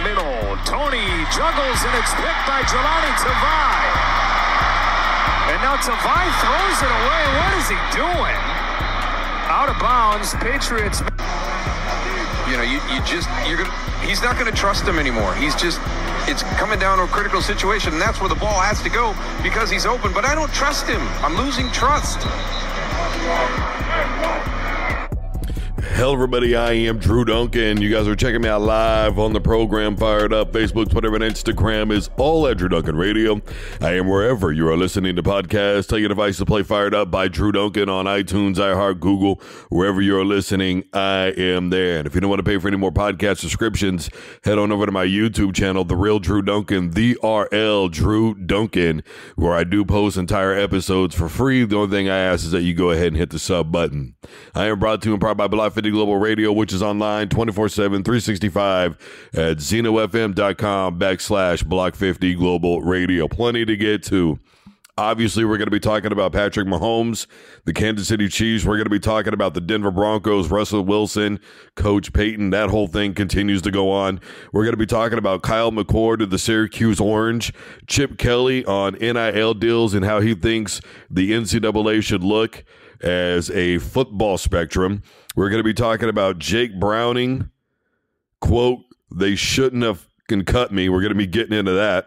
middle. Tony juggles, and it's picked by Jelani Tavai. And now Tavai throws it away. What is he doing? Out of bounds. Patriots. You know, he's not going to trust him anymore. It's coming down to a critical situation, and that's where the ball has to go because he's open. But I don't trust him. I'm losing trust. Hello, everybody. I am Drew Duncan. You guys are checking me out live on the program Fired Up. Facebook, Twitter, and Instagram is all at Drew Duncan Radio. I am wherever you are listening to podcasts. Tell your device to play Fired Up by Drew Duncan on iTunes, iHeart, Google, wherever you are listening. I am there. And if you don't want to pay for any more podcast subscriptions, head on over to my YouTube channel, The Real Drew Duncan, The RL Drew Duncan, where I do post entire episodes for free. The only thing I ask is that you go ahead and hit the sub button. I am brought to you in part by Block 50 Global Radio, which is online 24/7, 365 at zenofm.com/Block 50 Global Radio. Plenty to get to. Obviously, we're going to be talking about Patrick Mahomes, the Kansas City Chiefs. We're going to be talking about the Denver Broncos, Russell Wilson, Coach Payton. That whole thing continues to go on. We're going to be talking about Kyle McCord to the Syracuse Orange, Chip Kelly on NIL deals and how he thinks the NCAA should look as a football spectrum. We're going to be talking about Jake Browning, quote, they shouldn't have cut me. We're going to be getting into that.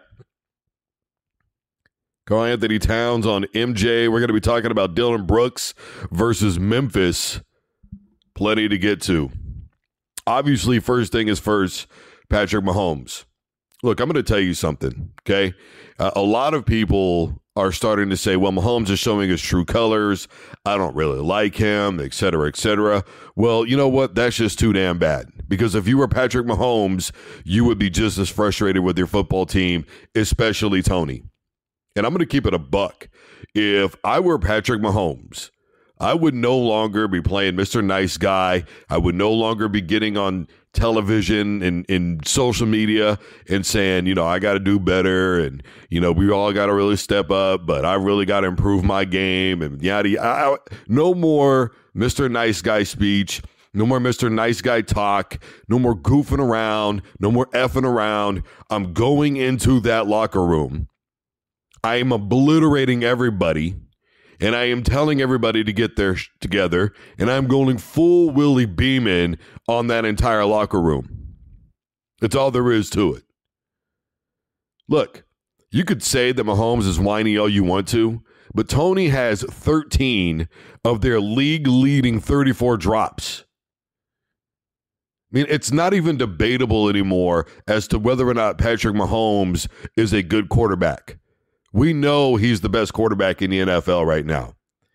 Carl Anthony Towns on MJ. We're going to be talking about Dylan Brooks versus Memphis. Plenty to get to. Obviously, first thing is first, Patrick Mahomes. Look, I'm going to tell you something, okay? A lot of people are starting to say, well, Mahomes is showing his true colors. I don't really like him, et cetera, et cetera. Well, you know what? That's just too damn bad. Because if you were Patrick Mahomes, you would be just as frustrated with your football team, especially Tony. And I'm going to keep it a buck. If I were Patrick Mahomes, I would no longer be playing Mr. Nice Guy. I would no longer be getting on television and in social media and saying, you know, I got to do better. And, you know, we all got to really step up, but I really got to improve my game. And yada. No more Mr. Nice Guy speech. No more Mr. Nice Guy talk. No more goofing around. No more effing around. I'm going into that locker room. I am obliterating everybody. And I am telling everybody to get their together, and I'm going full Willie Beeman on that entire locker room. That's all there is to it. Look, you could say that Mahomes is whiny all you want to, but Tony has 13 of their league-leading 34 drops. I mean, it's not even debatable anymore as to whether or not Patrick Mahomes is a good quarterback. We know he's the best quarterback in the NFL right now.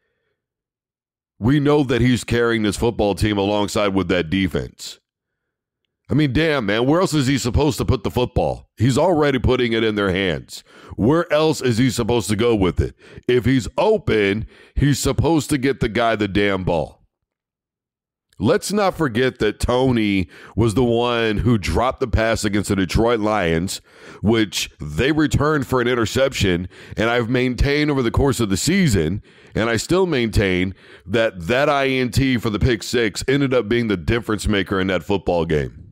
We know that he's carrying this football team alongside with that defense. I mean, damn, man, where else is he supposed to put the football? He's already putting it in their hands. Where else is he supposed to go with it? If he's open, he's supposed to get the guy the damn ball. Let's not forget that Tony was the one who dropped the pass against the Detroit Lions, which they returned for an interception, and I've maintained over the course of the season, and I still maintain that INT for the pick six ended up being the difference maker in that football game.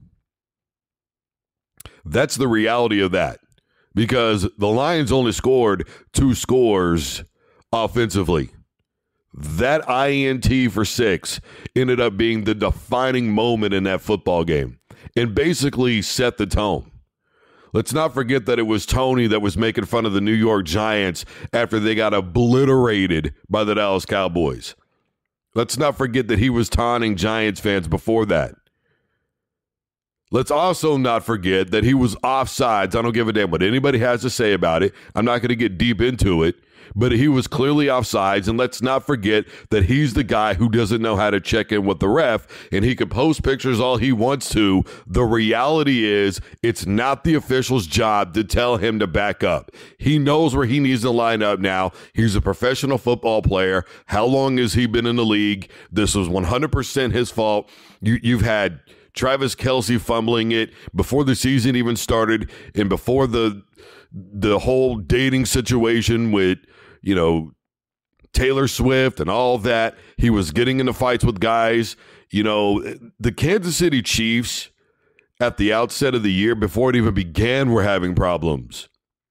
That's the reality of that, because the Lions only scored 2 scores offensively. That INT for 6 ended up being the defining moment in that football game and basically set the tone. Let's not forget that it was Tony that was making fun of the New York Giants after they got obliterated by the Dallas Cowboys. Let's not forget that he was taunting Giants fans before that. Let's also not forget that he was offsides. I don't give a damn what anybody has to say about it. I'm not going to get deep into it. But he was clearly offsides, and let's not forget that he's the guy who doesn't know how to check in with the ref, and he can post pictures all he wants to. The reality is it's not the official's job to tell him to back up. He knows where he needs to line up now. He's a professional football player. How long has he been in the league? This was 100% his fault. You've had Travis Kelce fumbling it before the season even started and before the whole dating situation with, you know, Taylor Swift and all that. He was getting into fights with guys. You know, the Kansas City Chiefs at the outset of the year, before it even began, were having problems.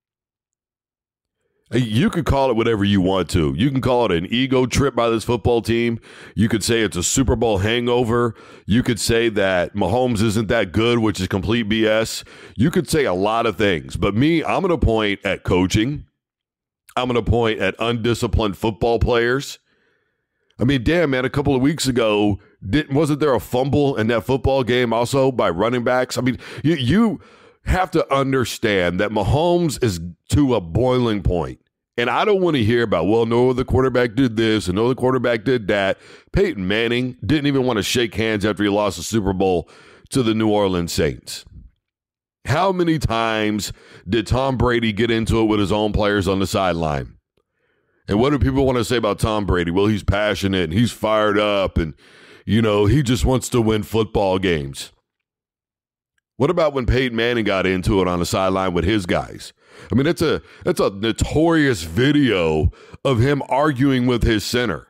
You could call it whatever you want to. You can call it an ego trip by this football team. You could say it's a Super Bowl hangover. You could say that Mahomes isn't that good, which is complete BS. You could say a lot of things. But me, I'm going to point at coaching. I'm going to point at undisciplined football players. I mean, damn, man, a couple of weeks ago, wasn't there a fumble in that football game also by running backs? I mean, you have to understand that Mahomes is to a boiling point. And I don't want to hear about, well, no, the quarterback did this and no, the quarterback did that. Peyton Manning didn't even want to shake hands after he lost the Super Bowl to the New Orleans Saints. How many times did Tom Brady get into it with his own players on the sideline? And what do people want to say about Tom Brady? Well, he's passionate and he's fired up and, he just wants to win football games. What about when Peyton Manning got into it on the sideline with his guys? I mean, that's a notorious video of him arguing with his center.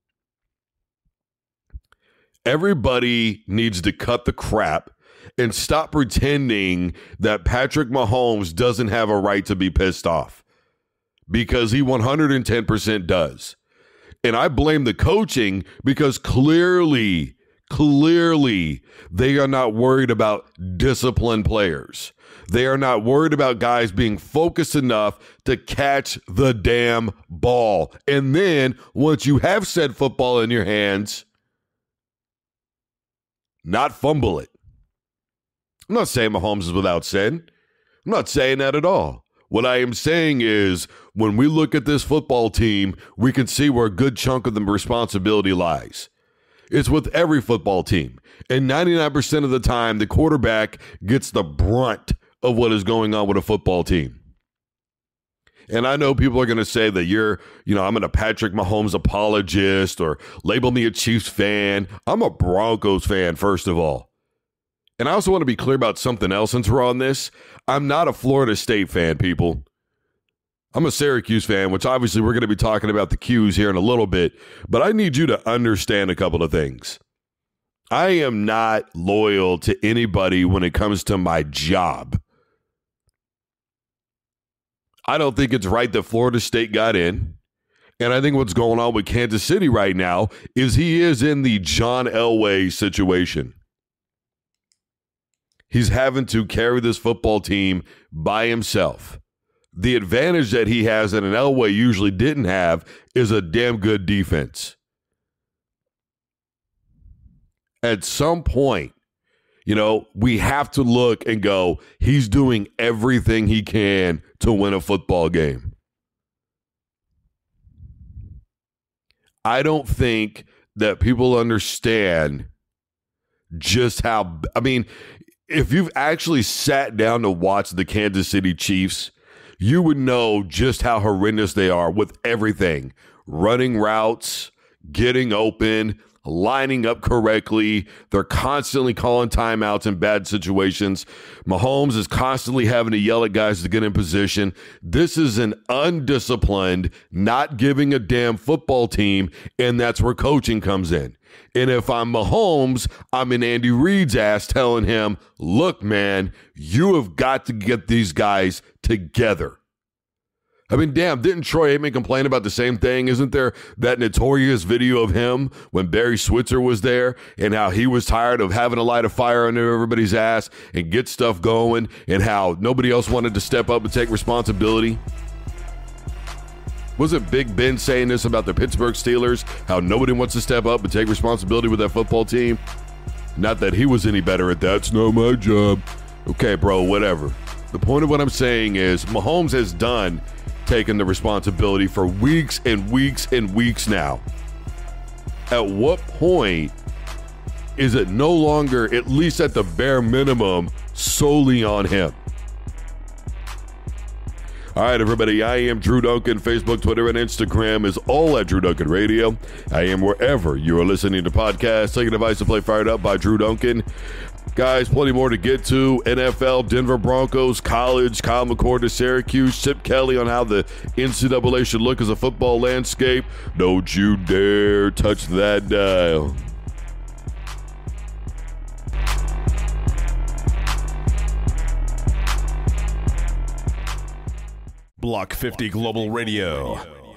Everybody needs to cut the crap and stop pretending that Patrick Mahomes doesn't have a right to be pissed off, because he 110% does. And I blame the coaching because clearly they are not worried about disciplined players. They are not worried about guys being focused enough to catch the damn ball. And then once you have said football in your hands, not fumble it. I'm not saying Mahomes is without sin. I'm not saying that at all. What I am saying is when we look at this football team, we can see where a good chunk of the responsibility lies. It's with every football team. And 99% of the time, the quarterback gets the brunt of what is going on with a football team. And I know people are going to say that I'm a Patrick Mahomes apologist or label me a Chiefs fan. I'm a Broncos fan, first of all. And I also want to be clear about something else since we're on this. I'm not a Florida State fan, people. I'm a Syracuse fan, which obviously we're going to be talking about the Qs here in a little bit, but I need you to understand a couple of things. I am not loyal to anybody when it comes to my job. I don't think it's right that Florida State got in, and I think what's going on with Kansas City right now is he is in the John Elway situation. He's having to carry this football team by himself. The advantage that he has that an Elway usually didn't have is a damn good defense. At some point, we have to look and go, he's doing everything he can to win a football game. I don't think that people understand just how, if you've actually sat down to watch the Kansas City Chiefs, you would know just how horrendous they are with everything. Running routes, getting open, lining up correctly. They're constantly calling timeouts in bad situations. Mahomes is constantly having to yell at guys to get in position. This is an undisciplined, not giving a damn football team, and that's where coaching comes in. And if I'm Mahomes, I'm in Andy Reid's ass telling him, look, man, you have got to get these guys together. Damn, didn't Troy Aikman complain about the same thing? Isn't there that notorious video of him when Barry Switzer was there and how he was tired of having to light a fire under everybody's ass and get stuff going and how nobody else wanted to step up and take responsibility? Wasn't Big Ben saying this about the Pittsburgh Steelers, how nobody wants to step up and take responsibility with that football team? Not that he was any better at that. It's not my job. Okay, bro, whatever. The point of what I'm saying is Mahomes has done taking the responsibility for weeks and weeks and weeks now. At what point is it no longer, at least at the bare minimum, solely on him? All right, everybody, I am Drew Duncan. Facebook, Twitter, and Instagram is all at Drew Duncan Radio. I am wherever you are listening to podcasts. Take a device to play Fired Up by Drew Duncan. Guys, plenty more to get to. NFL, Denver Broncos, college, Kyle McCord to Syracuse, Chip Kelly on how the NCAA should look as a football landscape. Don't you dare touch that dial. Block 50 Global Radio.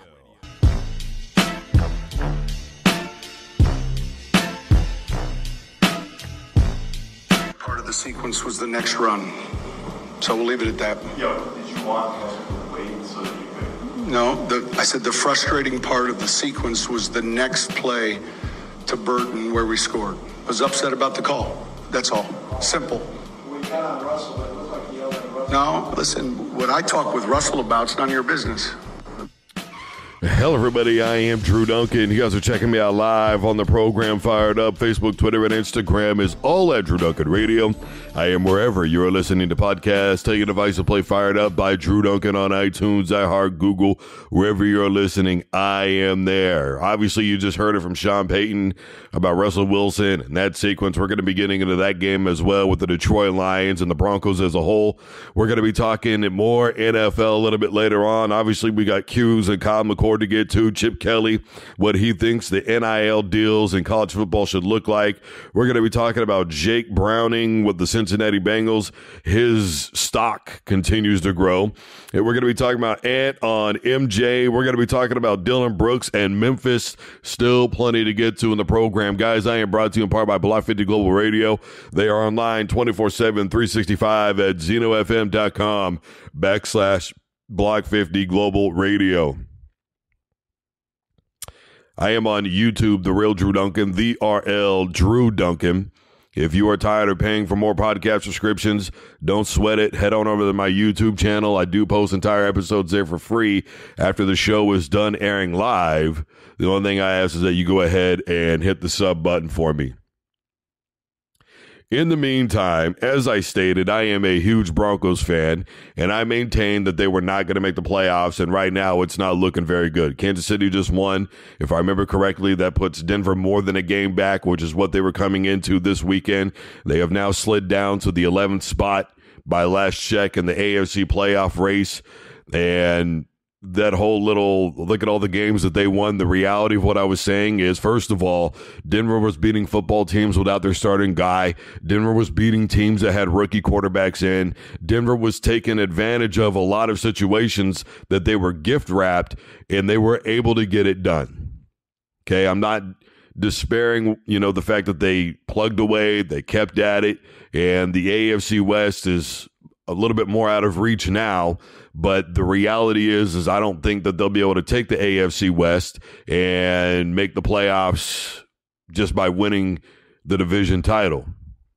Part of the sequence was the next run. So we'll leave it at that. Yo, did you want us to wait so that you could? No, I said the frustrating part of the sequence was the next play to Burton where we scored. I was upset about the call. That's all. Simple. We got on Russell, but it looked like he yelled at Russell. No, listen, what I talk with Russell about's none of your business. Hello, everybody. I am Drew Duncan. You guys are checking me out live on the program Fired Up. Facebook, Twitter, and Instagram is all at Drew Duncan Radio. I am wherever you are listening to podcasts. Take your device and play Fired Up by Drew Duncan on iTunes, iHeart, Google, wherever you're listening. I am there. Obviously, you just heard it from Sean Payton about Russell Wilson and that sequence. We're going to be getting into that game as well with the Detroit Lions and the Broncos as a whole. We're going to be talking more NFL a little bit later on. Obviously, we got Q's and Kyle McCord to get to. Chip Kelly, what he thinks the NIL deals in college football should look like. We're going to be talking about Jake Browning with the Cincinnati Bengals. His stock continues to grow. And we're going to be talking about Ant on MJ. We're going to be talking about Dylan Brooks and Memphis. Still plenty to get to in the program. Guys, I am brought to you in part by Block 50 Global Radio. They are online 24/7, 365 at zenofm.com/Block 50 Global Radio. I am on YouTube, The Real Drew Duncan, the RL Drew Duncan. If you are tired of paying for more podcast subscriptions, don't sweat it. Head on over to my YouTube channel. I do post entire episodes there for free after the show is done airing live. The only thing I ask is that you go ahead and hit the sub button for me. In the meantime, as I stated, I am a huge Broncos fan, and I maintain that they were not going to make the playoffs, and right now it's not looking very good. Kansas City just won. If I remember correctly, that puts Denver more than a game back, which is what they were coming into this weekend. They have now slid down to the 11th spot by last check in the AFC playoff race, and that whole little look at all the games that they won. The reality of what I was saying is, first of all, Denver was beating football teams without their starting guy. Denver was beating teams that had rookie quarterbacks in. Denver was taking advantage of a lot of situations that they were gift wrapped, and they were able to get it done. Okay, I'm not despairing, the fact that they plugged away, they kept at it, and the AFC West is a little bit more out of reach now. But the reality is I don't think that they'll be able to take the AFC West and make the playoffs just by winning the division title.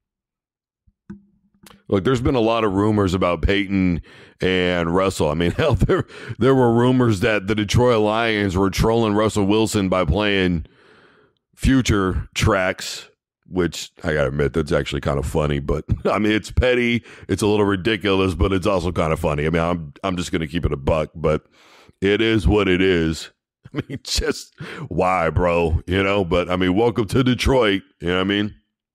Look, there's been a lot of rumors about Peyton and Russell. I mean, hell, there were rumors that the Detroit Lions were trolling Russell Wilson by playing future tracks, which I got to admit, that's actually kind of funny. But, I mean, it's petty, it's a little ridiculous, but it's also kind of funny. I mean, I'm just going to keep it a buck, but it is what it is. I mean, just why, bro? But, I mean, welcome to Detroit. You know what I mean?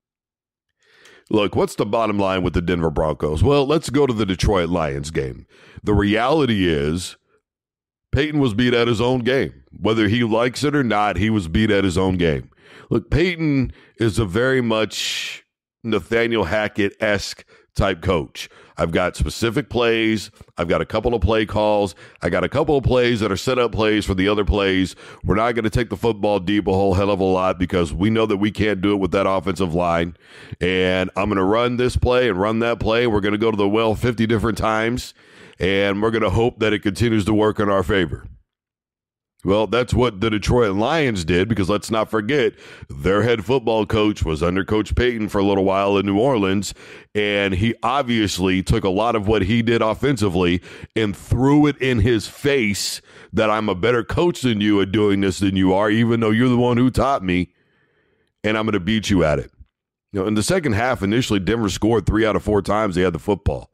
Look, what's the bottom line with the Denver Broncos? Well, let's go to the Detroit Lions game. The reality is Peyton was beat at his own game. Whether he likes it or not, he was beat at his own game. Look, Peyton is a very much Nathaniel Hackett-esque type coach. I've got specific plays. I've got a couple of play calls. I got a couple of plays that are set up plays for the other plays. We're not going to take the football deep a whole hell of a lot because we know that we can't do it with that offensive line. And I'm going to run this play and run that play. We're going to go to the well 50 different times, and we're going to hope that it continues to work in our favor. Well, that's what the Detroit Lions did, because let's not forget, their head football coach was under Coach Payton for a little while in New Orleans, and he obviously took a lot of what he did offensively and threw it in his face that I'm a better coach than you at doing this than you are, even though you're the one who taught me, and I'm going to beat you at it. In the second half, initially, Denver scored 3 out of 4 times they had the football.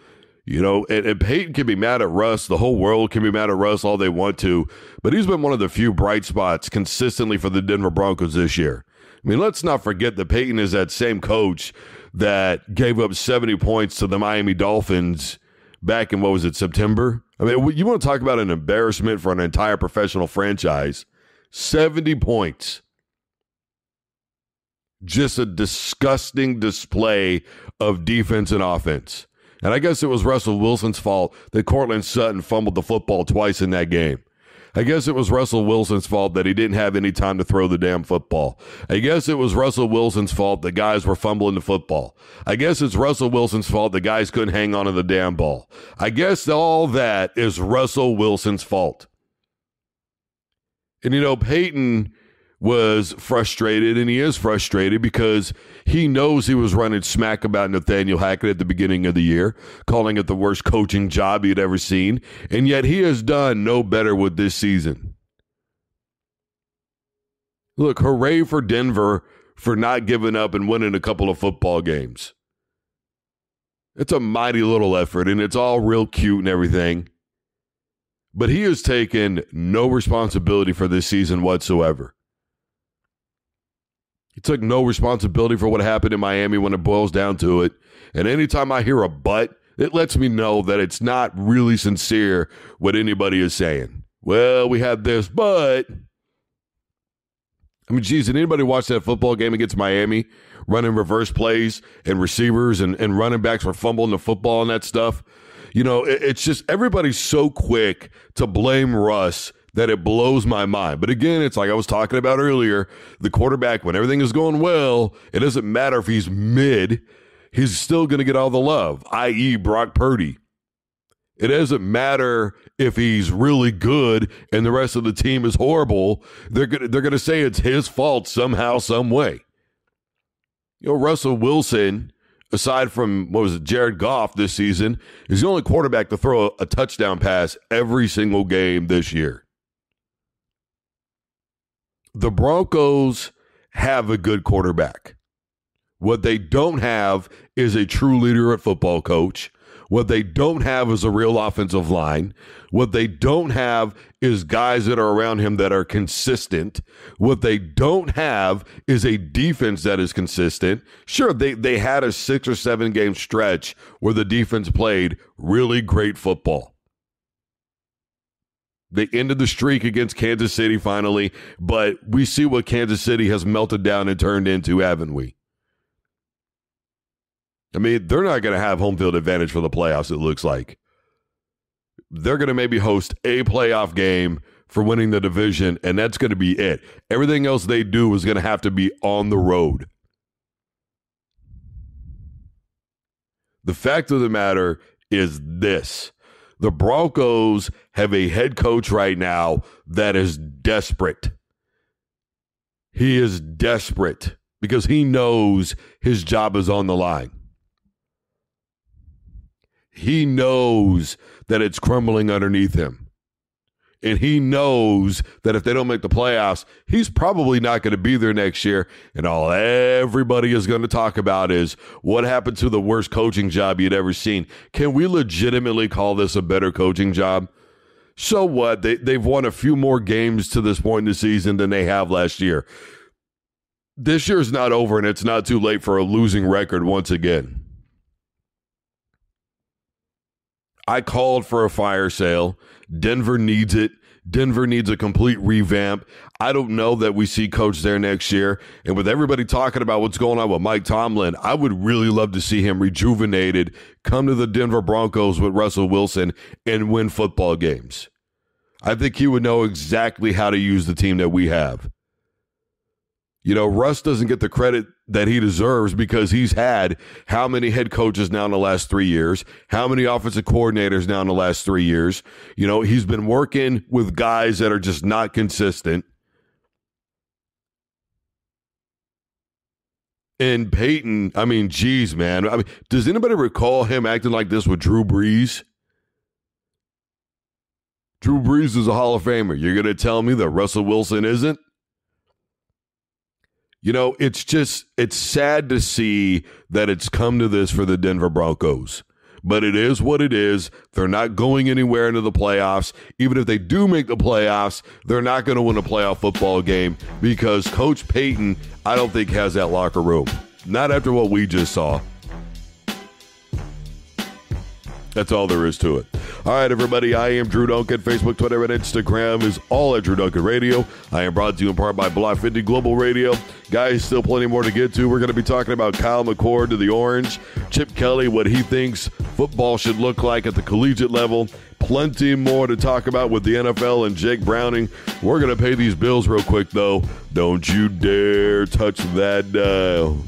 And Peyton can be mad at Russ. The whole world can be mad at Russ all they want to. But he's been one of the few bright spots consistently for the Denver Broncos this year. I mean, let's not forget that Peyton is that same coach that gave up 70 points to the Miami Dolphins back in, September? I mean, you want to talk about an embarrassment for an entire professional franchise. 70 points. Just a disgusting display of defense and offense. And I guess it was Russell Wilson's fault that Cortland Sutton fumbled the football twice in that game. I guess it was Russell Wilson's fault that he didn't have any time to throw the damn football. I guess it was Russell Wilson's fault the guys were fumbling the football. I guess it's Russell Wilson's fault the guys couldn't hang on to the damn ball. I guess all that is Russell Wilson's fault. And, Peyton was frustrated, and he is frustrated because he knows he was running smack about Nathaniel Hackett at the beginning of the year, calling it the worst coaching job he'd ever seen, and yet he has done no better with this season. Look, hooray for Denver for not giving up and winning a couple of football games. It's a mighty little effort, and it's all real cute and everything. But he has taken no responsibility for this season whatsoever. He took no responsibility for what happened in Miami when it boils down to it. And anytime I hear a but, it lets me know that it's not really sincere what anybody is saying. Well, we had this, but... I mean, geez, did anybody watch that football game against Miami? Running reverse plays and receivers and running backs were fumbling the football and that stuff. It's just everybody's so quick to blame Russ that it blows my mind. But again, it's like I was talking about earlier, the quarterback, when everything is going well, it doesn't matter if he's mid, he's still going to get all the love, i.e. Brock Purdy. It doesn't matter if he's really good and the rest of the team is horrible. They're going to say it's his fault somehow, some way. Russell Wilson, aside from, Jared Goff this season, is the only quarterback to throw a touchdown pass every single game this year. The Broncos have a good quarterback. What they don't have is a true leader at football coach. What they don't have is a real offensive line. What they don't have is guys that are around him that are consistent. What they don't have is a defense that is consistent. Sure, they had a 6 or 7 game stretch where the defense played really great football. They ended the streak against Kansas City finally, but we see what Kansas City has melted down and turned into, haven't we? I mean, they're not going to have home field advantage for the playoffs, it looks like. They're going to maybe host a playoff game for winning the division, and that's going to be it. Everything else they do is going to have to be on the road. The fact of the matter is this. The Broncos have a head coach right now that is desperate. He is desperate because he knows his job is on the line. He knows that it's crumbling underneath him. And he knows that if they don't make the playoffs, he's probably not going to be there next year. And all everybody is going to talk about is what happened to the worst coaching job you'd ever seen. Can we legitimately call this a better coaching job? So what? They've won a few more games to this point in the season than they have last year. This year's not over, and it's not too late for a losing record once again. I called for a fire sale. Denver needs it. Denver needs a complete revamp. I don't know that we see Coach there next year. And with everybody talking about what's going on with Mike Tomlin, I would really love to see him rejuvenated, come to the Denver Broncos with Russell Wilson, and win football games. I think he would know exactly how to use the team that we have. Russ doesn't get the credit that he deserves because he's had how many head coaches now in the last 3 years, how many offensive coordinators now in the last 3 years. He's been working with guys that are just not consistent. And Peyton, geez, man. Does anybody recall him acting like this with Drew Brees? Drew Brees is a Hall of Famer. You're going to tell me that Russell Wilson isn't? It's sad to see that it's come to this for the Denver Broncos. But it is what it is. They're not going anywhere into the playoffs. Even if they do make the playoffs, they're not going to win a playoff football game because Coach Peyton, I don't think, has that locker room. Not after what we just saw. That's all there is to it. All right, everybody, I am Drew Duncan. Facebook, Twitter, and Instagram is all at Drew Duncan Radio. I am brought to you in part by Block 50 Global Radio. Guys, still plenty more to get to. We're going to be talking about Kyle McCord to the Orange, Chip Kelly, what he thinks football should look like at the collegiate level. Plenty more to talk about with the NFL and Jake Browning. We're going to pay these bills real quick, though. Don't you dare touch that dial.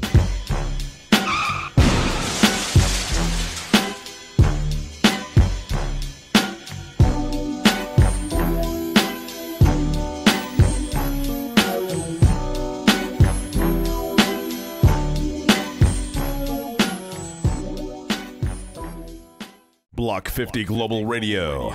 Block 50 Global Radio.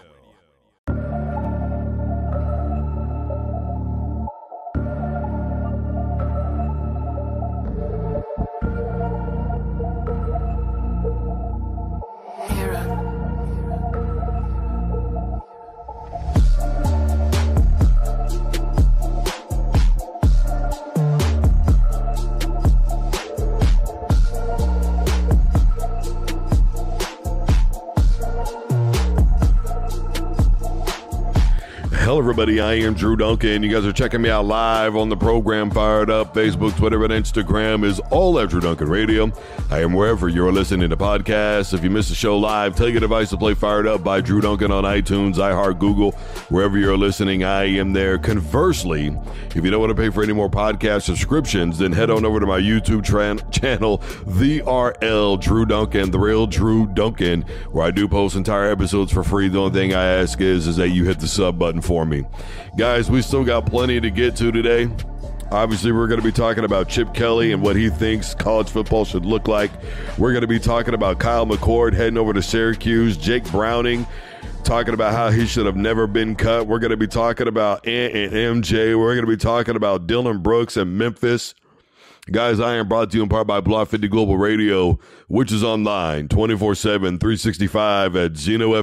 Hello, everybody. I am Drew Duncan. You guys are checking me out live on the program Fired Up. Facebook, Twitter, and Instagram is all at Drew Duncan Radio. I am wherever you're listening to podcasts. If you missed the show live, tell your device to play Fired Up by Drew Duncan on iTunes, iHeart, Google, wherever you're listening. I am there. Conversely, if you don't want to pay for any more podcast subscriptions, then head on over to my YouTube channel, The RL Drew Duncan, The Real Drew Duncan, where I do post entire episodes for free. The only thing I ask is that you hit the sub button for me. Guys, we still got plenty to get to today. Obviously, we're going to be talking about Chip Kelly and what he thinks college football should look like. We're going to be talking about Kyle McCord heading over to Syracuse, Jake Browning talking about how he should have never been cut. We're going to be talking about Ant and MJ. We're going to be talking about Dylan Brooks and Memphis. Guys, I am brought to you in part by Block 50 Global Radio, which is online 24/7, 365 at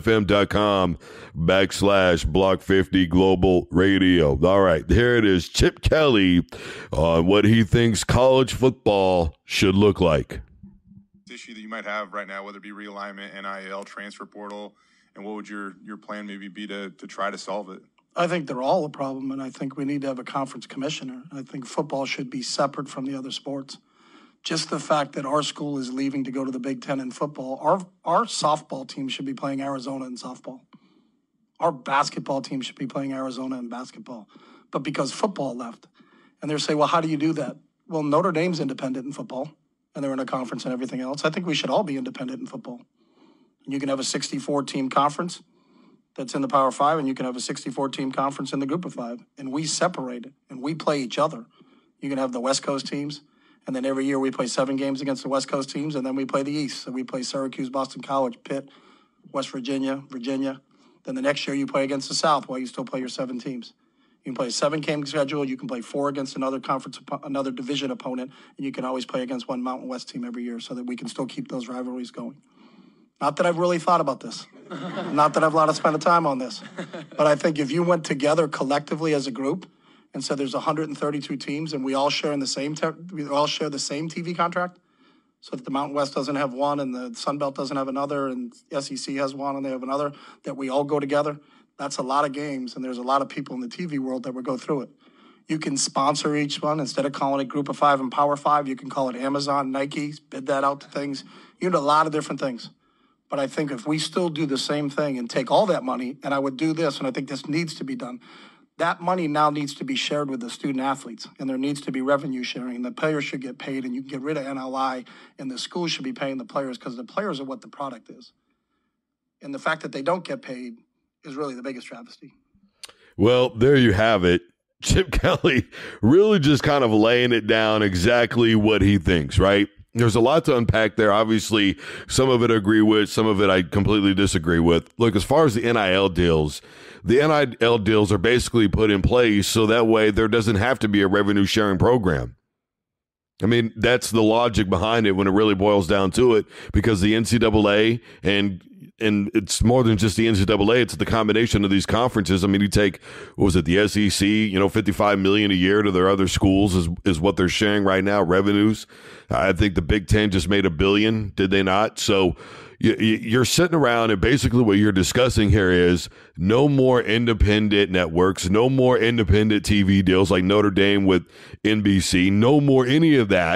zenofm.com/Block 50 Global Radio. All right, here it is. Chip Kelly on what he thinks college football should look like. Issue that you might have right now, whether it be realignment, NIL, transfer portal, and what would your plan maybe be to try to solve it? I think they're all a problem, and I think we need to have a conference commissioner. I think football should be separate from the other sports. Just the fact that our school is leaving to go to the Big Ten in football, our softball team should be playing Arizona in softball. Our basketball team should be playing Arizona in basketball. But because football left, and they're saying, well, how do you do that? Well, Notre Dame's independent in football, and they're in a conference and everything else. I think we should all be independent in football. And you can have a 64-team conference that's in the Power 5, and you can have a 64-team conference in the Group of 5. And we separate it, and we play each other. You can have the West Coast teams, and then every year we play 7 games against the West Coast teams, and then we play the East. So we play Syracuse, Boston College, Pitt, West Virginia, Virginia. Then the next year you play against the South while you still play your 7 teams. You can play a 7-game schedule. You can play 4 against another conference, another division opponent, and you can always play against one Mountain West team every year so that we can still keep those rivalries going. Not that I've really thought about this. Not that I've a lot of spent time on this. But I think if you went together collectively as a group and said there's 132 teams and we all share the same TV contract, so that the Mountain West doesn't have one and the Sun Belt doesn't have another and SEC has one and they have another, that we all go together, that's a lot of games, and there's a lot of people in the TV world that would go through it. You can sponsor each one. Instead of calling it Group of 5 and Power 5, you can call it Amazon, Nike, bid that out to things. You do a lot of different things. But I think if we still do the same thing and take all that money, and I would do this, and I think this needs to be done, that money now needs to be shared with the student athletes, and there needs to be revenue sharing, and the players should get paid, and you can get rid of NLI, and the schools should be paying the players because the players are what the product is. And the fact that they don't get paid is really the biggest travesty. Well, there you have it. Chip Kelly really just kind of laying it down exactly what he thinks, right? There's a lot to unpack there. Obviously, some of it I agree with, some of it I completely disagree with. Look, as far as the NIL deals are basically put in place so that way there doesn't have to be a revenue sharing program. I mean, that's the logic behind it when it really boils down to it, because the NCAA and it's more than just the NCAA, it's the combination of these conferences. I mean, you take, what was it, the SEC, $55 million a year to their other schools is what they're sharing right now, revenues. I think the Big Ten just made $1 billion, did they not? So you're sitting around, and basically what you're discussing here is no more independent networks, no more independent TV deals like Notre Dame with NBC, no more any of that.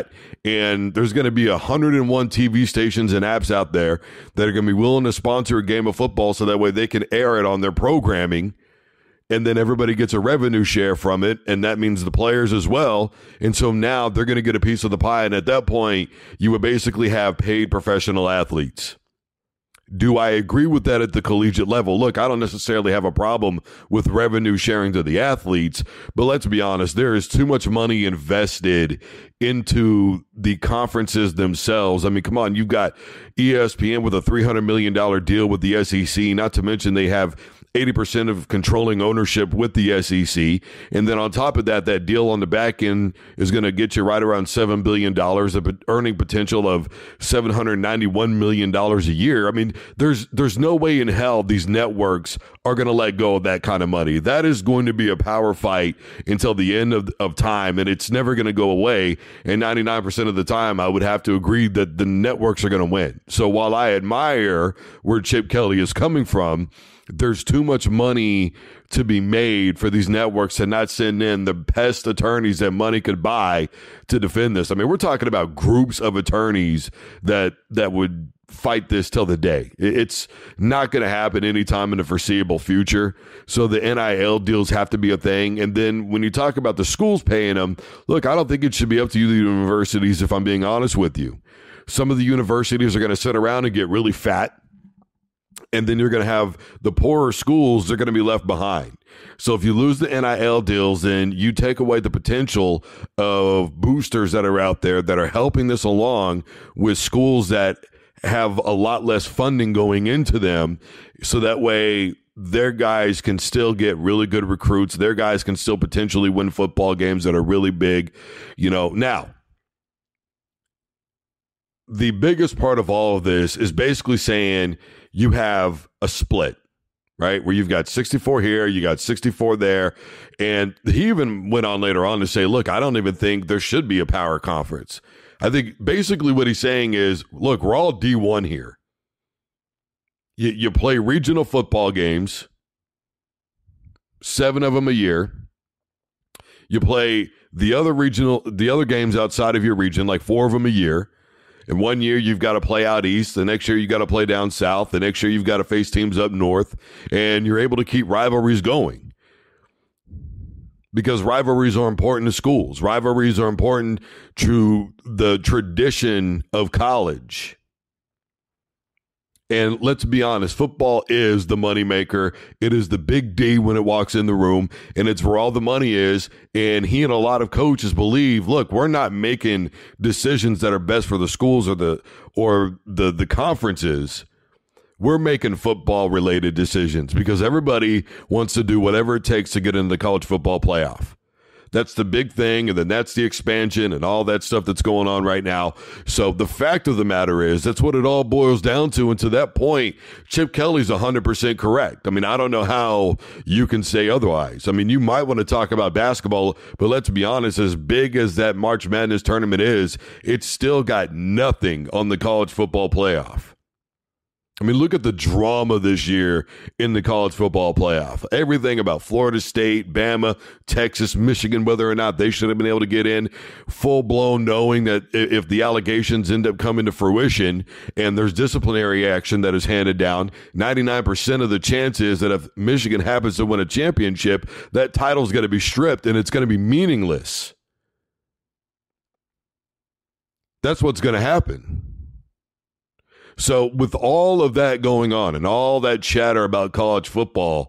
and there's going to be 101 TV stations and apps out there that are going to be willing to sponsor a game of football so that way they can air it on their programming, and then everybody gets a revenue share from it, and that means the players as well. And so now they're going to get a piece of the pie, and at that point, you would basically have paid professional athletes. Do I agree with that at the collegiate level? Look, I don't necessarily have a problem with revenue sharing to the athletes, but let's be honest, there is too much money invested into the conferences themselves. I mean, come on, you've got ESPN with a $300 million deal with the SEC, not to mention they have 80% of controlling ownership with the SEC. And then on top of that, that deal on the back end is going to get you right around $7 billion of earning potential of $791 million a year. I mean, there's no way in hell these networks are going to let go of that kind of money. That is going to be a power fight until the end of time, and it's never going to go away. And 99% of the time, I would have to agree that the networks are going to win. So while I admire where Chip Kelly is coming from, there's too much money to be made for these networks to not send in the best attorneys that money could buy to defend this. I mean, we're talking about groups of attorneys that would fight this till the day. It's not going to happen anytime in the foreseeable future. So the NIL deals have to be a thing. And then when you talk about the schools paying them, look, I don't think it should be up to you, the universities, if I'm being honest with you. Some of the universities are going to sit around and get really fat. And then you're going to have the poorer schools, they're going to be left behind. So if you lose the NIL deals, then you take away the potential of boosters that are out there that are helping this along with schools that have a lot less funding going into them. So that way their guys can still get really good recruits. Their guys can still potentially win football games that are really big. Now, the biggest part of all of this is basically saying you have a split, right? Where you've got 64 here, you got 64 there. And he even went on later on to say, look, I don't even think there should be a power conference. I think basically what he's saying is, look, we're all D1 here. You play regional football games, 7 of them a year. You play the other games outside of your region, like 4 of them a year. And 1 year you've got to play out east. The next year you got to play down south. The next year you've got to face teams up north. And you're able to keep rivalries going. Because rivalries are important to schools. Rivalries are important to the tradition of college. And let's be honest, football is the moneymaker. It is the big D when it walks in the room, and it's where all the money is. And he and a lot of coaches believe, look, we're not making decisions that are best for the schools or the conferences. We're making football-related decisions because everybody wants to do whatever it takes to get into the college football playoff. That's the big thing, and then that's the expansion and all that stuff that's going on right now. So the fact of the matter is that's what it all boils down to, and to that point, Chip Kelly's 100% correct. I mean, I don't know how you can say otherwise. I mean, you might want to talk about basketball, but let's be honest, as big as that March Madness tournament is, it's still got nothing on the college football playoff. I mean, look at the drama this year in the college football playoff. Everything about Florida State, Bama, Texas, Michigan, whether or not they should have been able to get in, full-blown knowing that if the allegations end up coming to fruition and there's disciplinary action that is handed down, 99% of the chance is that if Michigan happens to win a championship, that title's going to be stripped and it's going to be meaningless. That's what's going to happen. So with all of that going on and all that chatter about college football,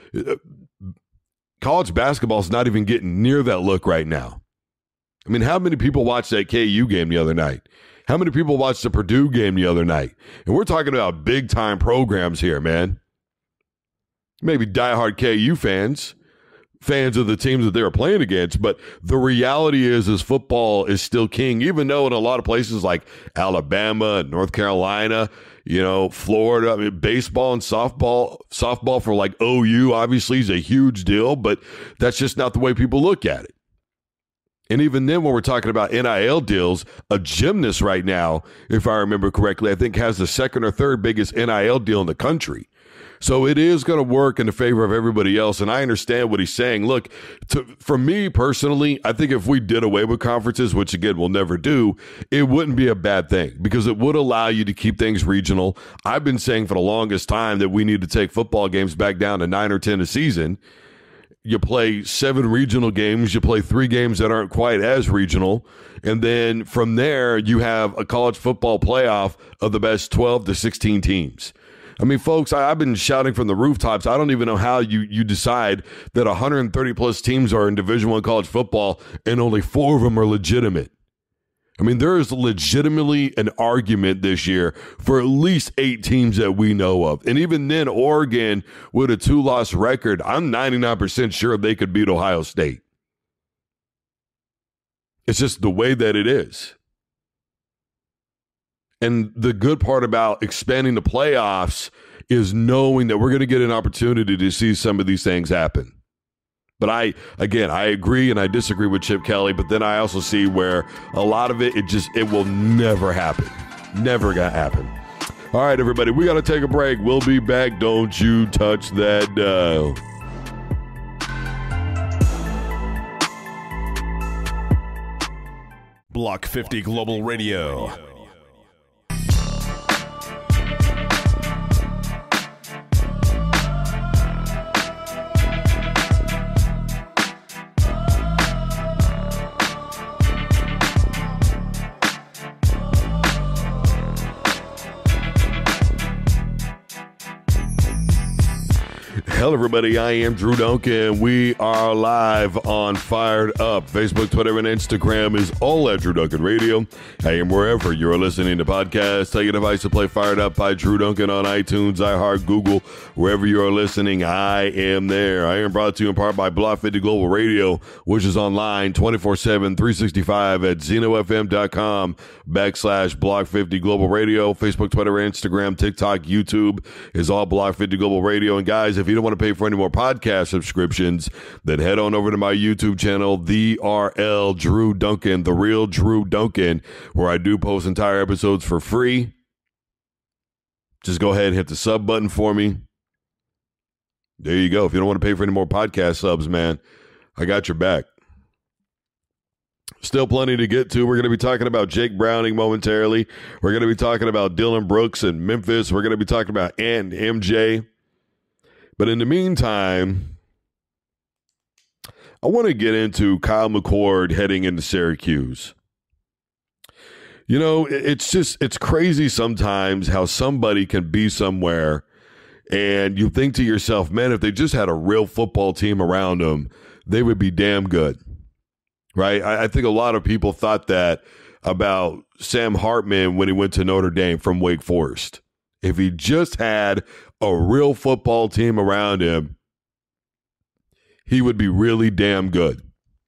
college basketball is not even getting near that look right now. I mean, how many people watched that KU game the other night? How many people watched the Purdue game the other night? And we're talking about big-time programs here, man. Maybe diehard KU fans of the teams that they were playing against, but the reality is football is still king, even though in a lot of places like Alabama and North Carolina, Florida, I mean, baseball and softball for like OU obviously is a huge deal, but that's just not the way people look at it. And even then, when we're talking about NIL deals, a gymnast right now, if I remember correctly, I think has the second or third biggest NIL deal in the country. So it is going to work in the favor of everybody else. And I understand what he's saying. Look, for me personally, I think if we did away with conferences, which again, we'll never do, it wouldn't be a bad thing because it would allow you to keep things regional. I've been saying for the longest time that we need to take football games back down to 9 or 10 a season. You play 7 regional games, you play 3 games that aren't quite as regional, and then from there you have a college football playoff of the best 12 to 16 teams. I mean, folks, I've been shouting from the rooftops. I don't even know how you decide that 130 plus teams are in Division I college football and only 4 of them are legitimate. I mean, there is legitimately an argument this year for at least 8 teams that we know of. And even then, Oregon with a 2-loss record, I'm 99% sure they could beat Ohio State. It's just the way that it is. And the good part about expanding the playoffs is knowing that we're going to get an opportunity to see some of these things happen. But I agree and I disagree with Chip Kelly, but then I also see where a lot of it will never happen. Never gonna happen. All right, everybody, we got to take a break. We'll be back. Don't you touch that dial. Block 50 Global Radio. Hello, everybody. I am Drew Duncan. We are live on Fired Up. Facebook, Twitter, and Instagram is all at Drew Duncan Radio. I am wherever you're listening to podcasts. Tell your device to play Fired Up by Drew Duncan on iTunes, iHeart, Google, wherever you are listening. I am there. I am brought to you in part by Block 50 Global Radio, which is online 24/7, 365 at ZenoFM.com/Block 50 Global Radio. Facebook, Twitter, Instagram, TikTok, YouTube is all Block 50 Global Radio. And guys, if you don't want to pay for any more podcast subscriptions, then head on over to my YouTube channel, The RL Drew Duncan, The Real Drew Duncan, where I do post entire episodes for free. Just go ahead and hit the sub button for me. There you go. If you don't want to pay for any more podcast subs, man, I got your back. Still plenty to get to. We're going to be talking about Jake Browning momentarily. We're going to be talking about Dillon Brooks and Memphis. We're going to be talking about MJ. But in the meantime, I want to get into Kyle McCord heading into Syracuse. You know, it's crazy sometimes how somebody can be somewhere and you think to yourself, man, if they just had a real football team around them, they would be damn good, right? I think a lot of people thought that about Sam Hartman when he went to Notre Dame from Wake Forest. If he just had a real football team around him, he would be really damn good.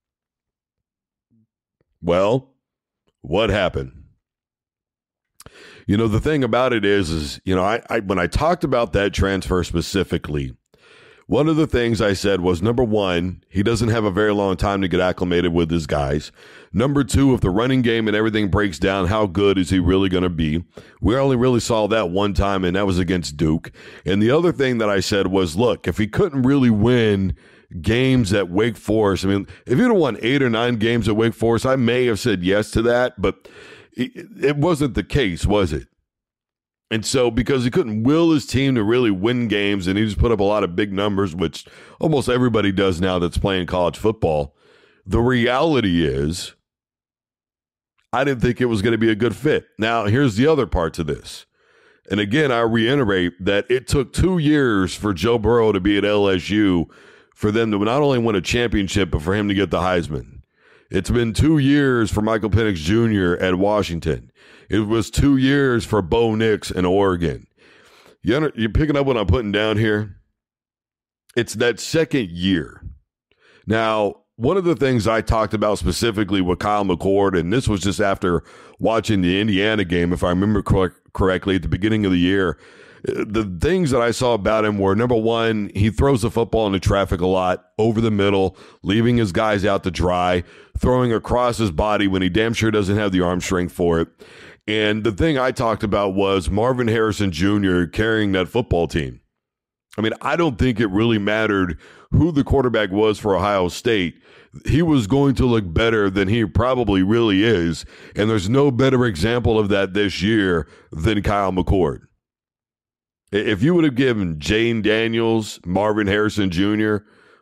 Well, what happened? You know, the thing about it is you know, I when I talked about that transfer specifically, one of the things I said was, number one, he doesn't have a very long time to get acclimated with his guys. Number two, if the running game and everything breaks down, how good is he really going to be? We only really saw that one time, and that was against Duke. And the other thing that I said was, look, if he couldn't really win games at Wake Forest, I mean, if he'd have won 8 or 9 games at Wake Forest, I may have said yes to that, but it wasn't the case, was it? And so because he couldn't will his team to really win games and he just put up a lot of big numbers, which almost everybody does now that's playing college football, the reality is I didn't think it was going to be a good fit. Now, here's the other part to this. And again, I reiterate that it took 2 years for Joe Burrow to be at LSU for them to not only win a championship, but for him to get the Heisman. It's been 2 years for Michael Penix Jr. at Washington. It was 2 years for Bo Nix in Oregon. You're picking up what I'm putting down here? It's that second year. Now, one of the things I talked about specifically with Kyle McCord, and this was just after watching the Indiana game, if I remember correctly, at the beginning of the year, the things that I saw about him were, number one, he throws the football into traffic a lot, over the middle, leaving his guys out to dry, throwing across his body when he damn sure doesn't have the arm strength for it. And the thing I talked about was Marvin Harrison Jr. carrying that football team. I mean, I don't think it really mattered who the quarterback was for Ohio State. He was going to look better than he probably really is, and there's no better example of that this year than Kyle McCord. If you would have given Jane Daniels, Marvin Harrison Jr.,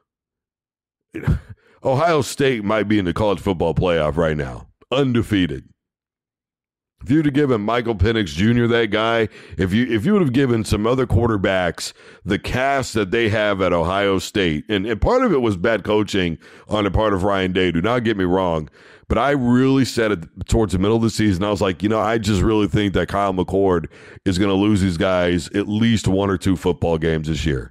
Ohio State might be in the college football playoff right now, undefeated. If you would have given Michael Penix Jr., that guy, if you would have given some other quarterbacks the cast that they have at Ohio State, and part of it was bad coaching on the part of Ryan Day, do not get me wrong, but I really said it towards the middle of the season. I was like, I just really think that Kyle McCord is going to lose these guys at least 1 or 2 football games this year.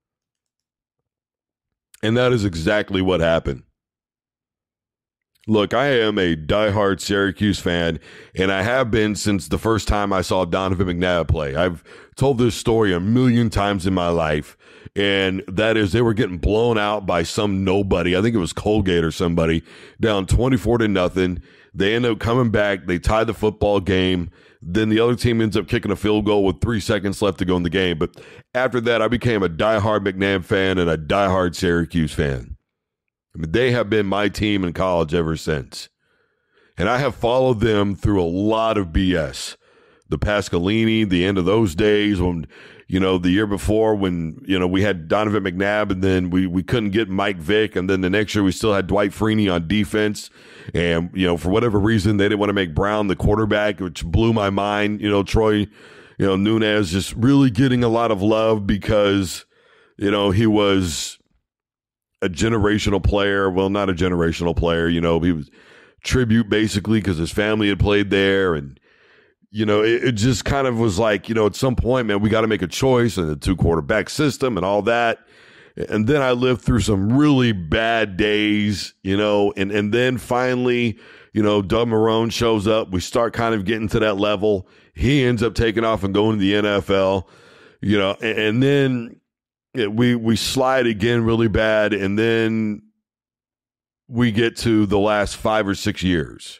And that is exactly what happened. Look, I am a diehard Syracuse fan, and I have been since the first time I saw Donovan McNabb play. I've told this story a million times in my life, and that is they were getting blown out by some nobody. I think it was Colgate or somebody, down 24-0. They end up coming back. They tie the football game. Then the other team ends up kicking a field goal with 3 seconds left to go in the game. But after that, I became a diehard McNabb fan and a diehard Syracuse fan. I mean, they have been my team in college ever since. And I have followed them through a lot of BS. The Pascalini, the end of those days when, the year before when, we had Donovan McNabb and then we couldn't get Mike Vick. And then the next year we still had Dwight Freeney on defense. And, for whatever reason, they didn't want to make Brown the quarterback, which blew my mind. Troy, Nunez just really getting a lot of love because, he was a generational player. Well, not a generational player. He was tribute basically because his family had played there. And, it just kind of was like, at some point, man, we got to make a choice in the 2-quarterback system and all that. And then I lived through some really bad days, and then finally, Doug Marrone shows up. We start kind of getting to that level. He ends up taking off and going to the NFL, and then we slide again really bad, and then we get to the last 5 or 6 years.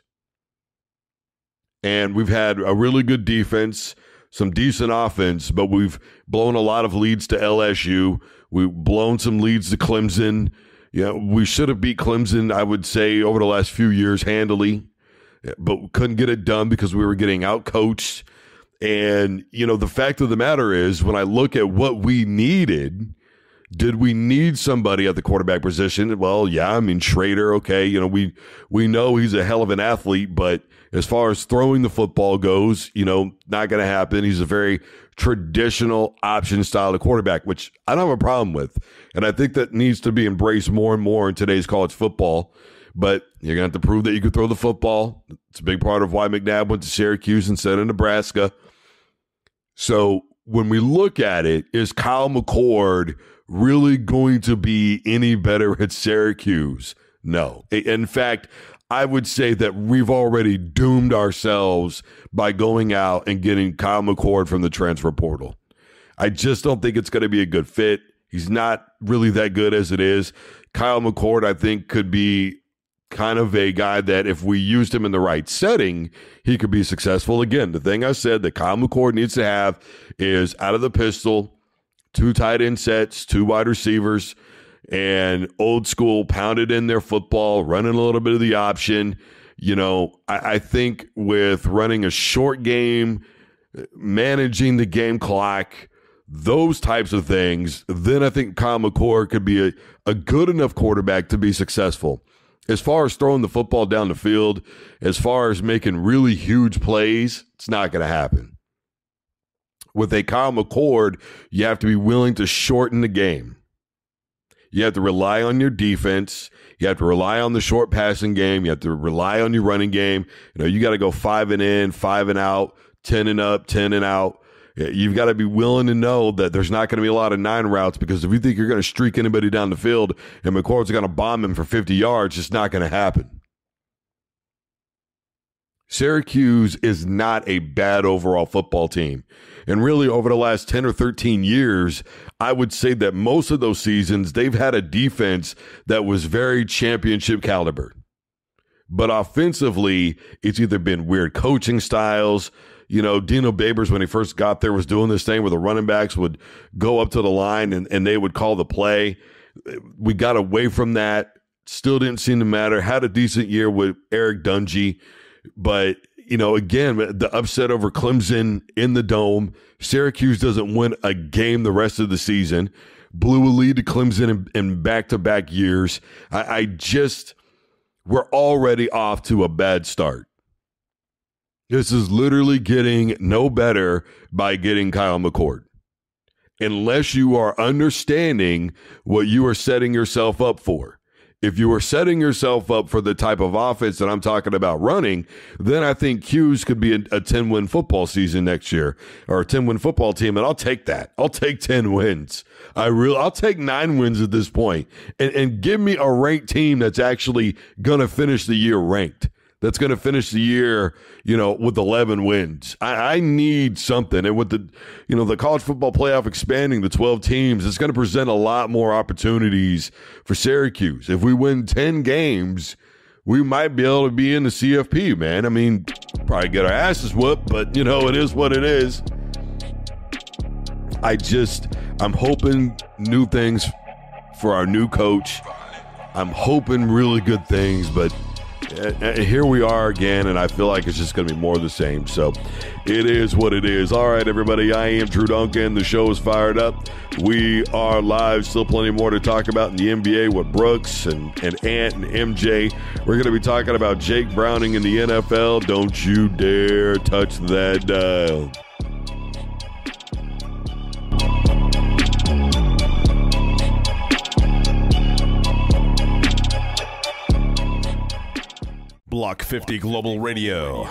And we've had a really good defense, some decent offense, but we've blown a lot of leads to LSU. We've blown some leads to Clemson. We should have beat Clemson, I would say, over the last few years handily, but we couldn't get it done because we were getting outcoached. And, the fact of the matter is, when I look at what we needed, did we need somebody at the quarterback position? Well, yeah, I mean, Schrader, okay, we know he's a hell of an athlete, but as far as throwing the football goes, not going to happen. He's a very traditional option style of quarterback, which I don't have a problem with. And I think that needs to be embraced more and more in today's college football. But you're going to have to prove that you can throw the football. It's a big part of why McNabb went to Syracuse instead of Nebraska. So when we look at it, is Kyle McCord really going to be any better at Syracuse? No. In fact, I would say that we've already doomed ourselves by going out and getting Kyle McCord from the transfer portal. I just don't think it's going to be a good fit. He's not really that good as it is. Kyle McCord, I think, could be kind of a guy that if we used him in the right setting, he could be successful. Again, the thing I said that Kyle McCord needs to have is out of the pistol, 2 tight end sets, 2 wide receivers, and old school pounded in their football, running a little bit of the option. I think with running a short game, managing the game clock, those types of things, then I think Kyle McCord could be a good enough quarterback to be successful. As far as throwing the football down the field, as far as making really huge plays, it's not going to happen. With a Kyle McCord, you have to be willing to shorten the game. You have to rely on your defense. You have to rely on the short passing game. You have to rely on your running game. You got to go 5 and in, 5 and out, 10 and up, 10 and out. You've got to be willing to know that there's not going to be a lot of 9 routes, because if you think you're going to streak anybody down the field and McCord's going to bomb him for 50 yards, it's not going to happen. Syracuse is not a bad overall football team. And really, over the last 10 or 13 years, I would say that most of those seasons, they've had a defense that was very championship caliber. But offensively, it's either been weird coaching styles, Dino Babers, when he first got there, was doing this thing where the running backs would go up to the line and they would call the play. We got away from that. Still didn't seem to matter. Had a decent year with Eric Dungy. But, again, the upset over Clemson in the Dome. Syracuse doesn't win a game the rest of the season. Blew a lead to Clemson in back-to-back years. We're already off to a bad start. This is literally getting no better by getting Kyle McCord. Unless you are understanding what you are setting yourself up for. If you are setting yourself up for the type of offense that I'm talking about running, then I think Hughes could be a 10-win football season next year, or a 10-win football team, and I'll take that. I'll take 10 wins. I'll take 9 wins at this point, and give me a ranked team that's actually going to finish the year ranked. That's going to finish the year, with 11 wins. I need something. And with the college football playoff expanding to 12 teams, it's going to present a lot more opportunities for Syracuse. If we win 10 games, we might be able to be in the CFP, man. I mean, probably get our asses whooped, but, it is what it is. I'm hoping new things for our new coach. I'm hoping really good things, but here we are again, and I feel like it's just going to be more of the same. So it is what it is. All right, everybody, I am Drew Duncan. The show is fired up. We are live. Still plenty more to talk about in the NBA with Brooks and Ant and MJ. We're going to be talking about Jake Browning in the NFL. Don't you dare touch that dial. Block 50 Global Radio.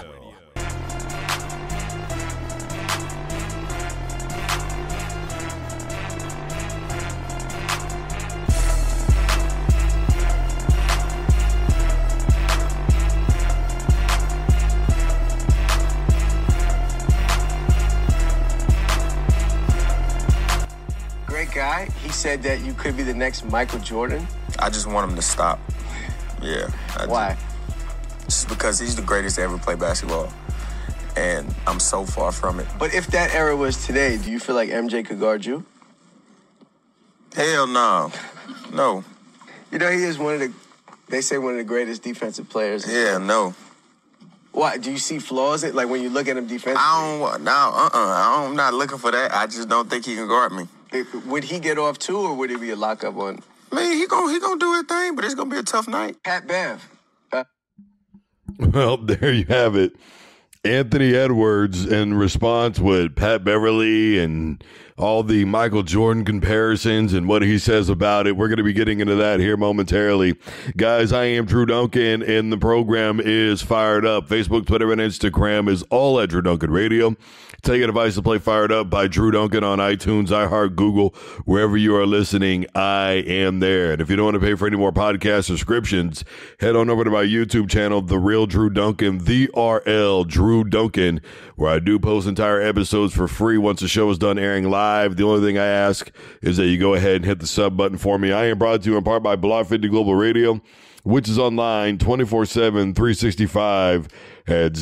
Great guy. He said that you could be the next Michael Jordan. I just want him to stop. Yeah. Why? Just because he's the greatest to ever play basketball. And I'm so far from it. But if that era was today, do you feel like MJ could guard you? Hell no. No. He is one of the greatest defensive players. Yeah, no. Why? Do you see flaws in it? Like when you look at him defensively? I'm not looking for that. I just don't think he can guard me. Would he get off too, or would it be a lockup on? Man, he gonna do his thing, but it's gonna be a tough night. Pat Bev. Well, there you have it. Anthony Edwards in response with Pat Beverly and all the Michael Jordan comparisons and what he says about it. We're going to be getting into that here momentarily. Guys, I am Drew Duncan, and the program is fired up. Facebook, Twitter, and Instagram is all at Drew Duncan Radio. Take advice to play Fired Up by Drew Duncan on iTunes, iHeart, Google, wherever you are listening, I am there. And if you don't want to pay for any more podcast subscriptions, head on over to my YouTube channel, The Real Drew Duncan, TheRL Drew Duncan, where I do post entire episodes for free once the show is done airing live. The only thing I ask is that you go ahead and hit the sub button for me. I am brought to you in part by Block 50 Global Radio, which is online 24/7, 365 at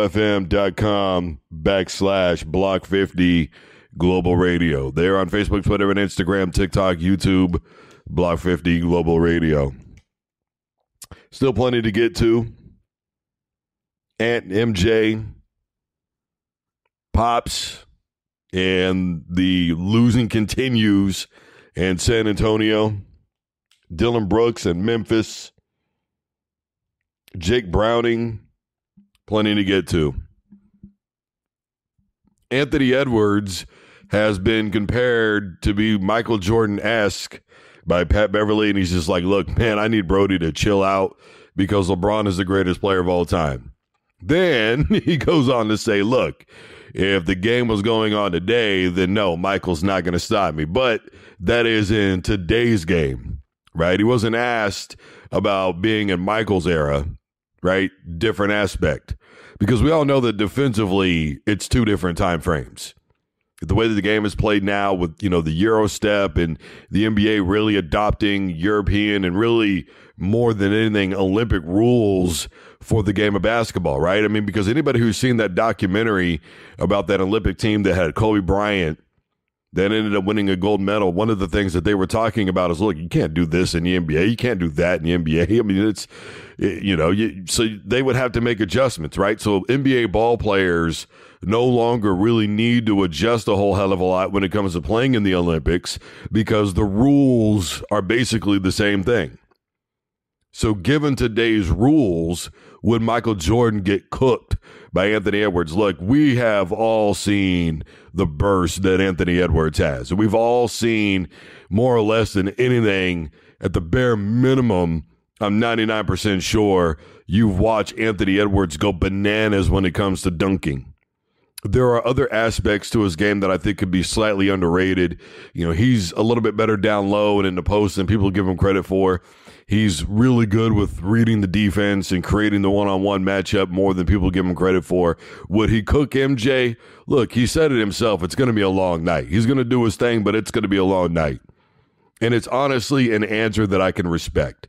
zenofm.com/Block 50 Global Radio. They're on Facebook, Twitter, and Instagram, TikTok, YouTube, Block 50 Global Radio. Still plenty to get to. Ant, MJ, Pops, and the losing continues in San Antonio. Dylan Brooks and Memphis. Jake Browning, plenty to get to. Anthony Edwards has been compared to be Michael Jordan-esque by Pat Beverly, and he's just like, look, man, I need Brody to chill out because LeBron is the greatest player of all time. Then he goes on to say, look, if the game was going on today, then no, Michael's not going to stop me. But that is in today's game, right? He wasn't asked about being in Michael's era, right? Different aspect. Because we all know that defensively, it's two different time frames. The way that the game is played now with, the Euro step and the NBA really adopting European and really more than anything Olympic rules for the game of basketball, right? I mean, because anybody who's seen that documentary about that Olympic team that had Kobe Bryant that ended up winning a gold medal, one of the things that they were talking about is, look, you can't do this in the NBA. You can't do that in the NBA. I mean, so they would have to make adjustments, right? So NBA ball players no longer really need to adjust a whole hell of a lot when it comes to playing in the Olympics because the rules are basically the same thing. So given today's rules, would Michael Jordan get cooked by Anthony Edwards? Look, we have all seen the burst that Anthony Edwards has. We've all seen more or less than anything, at the bare minimum, I'm 99% sure you've watched Anthony Edwards go bananas when it comes to dunking. There are other aspects to his game that I think could be slightly underrated. You know, he's a little bit better down low and in the post than people give him credit for. He's really good with reading the defense and creating the one-on-one matchup more than people give him credit for. Would he cook MJ? Look, he said it himself. It's going to be a long night. He's going to do his thing, but it's going to be a long night. And it's honestly an answer that I can respect.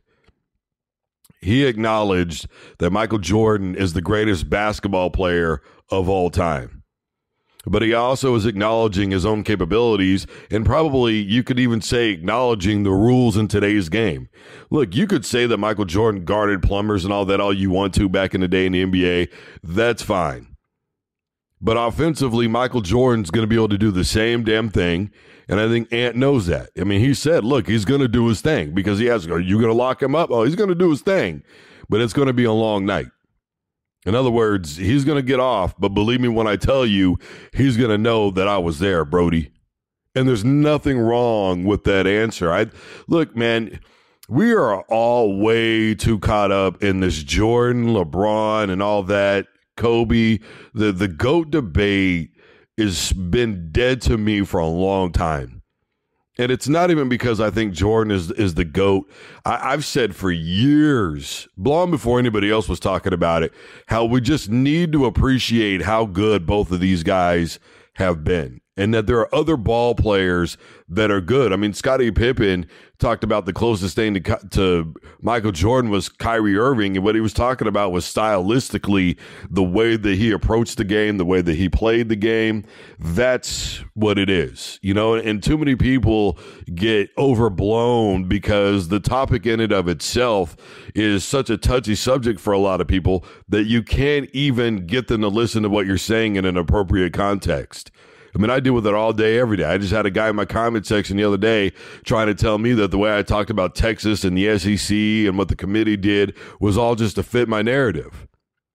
He acknowledged that Michael Jordan is the greatest basketball player of all time. But he also is acknowledging his own capabilities and probably, you could even say, acknowledging the rules in today's game. Look, you could say that Michael Jordan guarded plumbers and all that all you want to back in the day in the NBA. That's fine. But offensively, Michael Jordan's going to be able to do the same damn thing, and I think Ant knows that. I mean, he said, look, he's going to do his thing because he has, are you going to lock him up? Oh, he's going to do his thing, but it's going to be a long night. In other words, he's going to get off, but believe me when I tell you, he's going to know that I was there, Brody. And there's nothing wrong with that answer. Look, man, we are all way too caught up in this Jordan, LeBron, and all that. Kobe, the GOAT debate has been dead to me for a long time. And it's not even because I think Jordan is the GOAT. I've said for years, long before anybody else was talking about it, how we just need to appreciate how good both of these guys have been. And that there are other ball players that are good. I mean, Scottie Pippen talked about the closest thing to Michael Jordan was Kyrie Irving. And what he was talking about was stylistically the way that he approached the game, the way that he played the game. That's what it is, you know, and too many people get overblown because the topic in and of itself is such a touchy subject for a lot of people that you can't even get them to listen to what you're saying in an appropriate context. I mean, I deal with it all day, every day. I just had a guy in my comment section the other day trying to tell me that the way I talked about Texas and the SEC and what the committee did was all just to fit my narrative.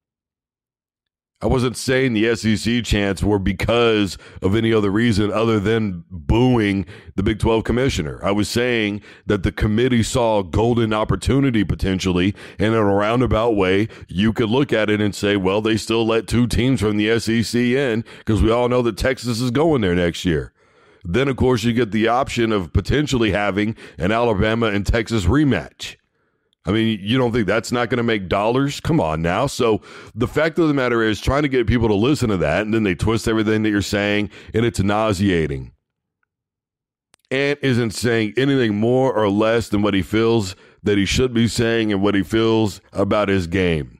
I wasn't saying the SEC chants were because of any other reason other than booing the Big 12 commissioner. I was saying that the committee saw a golden opportunity potentially, and in a roundabout way, you could look at it and say, well, they still let two teams from the SEC in because we all know that Texas is going there next year. Then, of course, you get the option of potentially having an Alabama and Texas rematch. I mean, you don't think that's not going to make dollars? Come on now. So the fact of the matter is trying to get people to listen to that, and then they twist everything that you're saying, and it's nauseating. Ant isn't saying anything more or less than what he feels that he should be saying and what he feels about his game.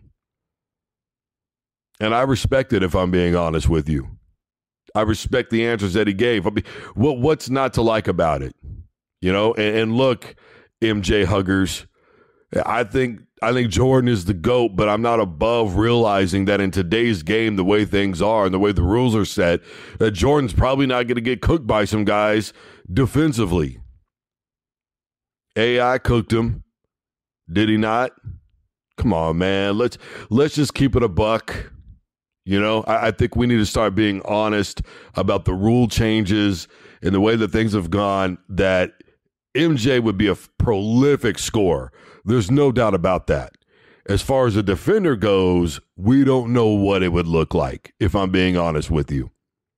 And I respect it, if I'm being honest with you. I respect the answers that he gave. I mean, what's not to like about it? You know, and look, MJ huggers, I think Jordan is the GOAT, but I'm not above realizing that in today's game, the way things are and the way the rules are set, that Jordan's probably not going to get cooked by some guys defensively. AI cooked him. Did he not? Come on, man. Let's just keep it a buck. You know, I think we need to start being honest about the rule changes and the way that things have gone, that MJ would be a prolific scorer. There's no doubt about that. As far as a defender goes, we don't know what it would look like, if I'm being honest with you.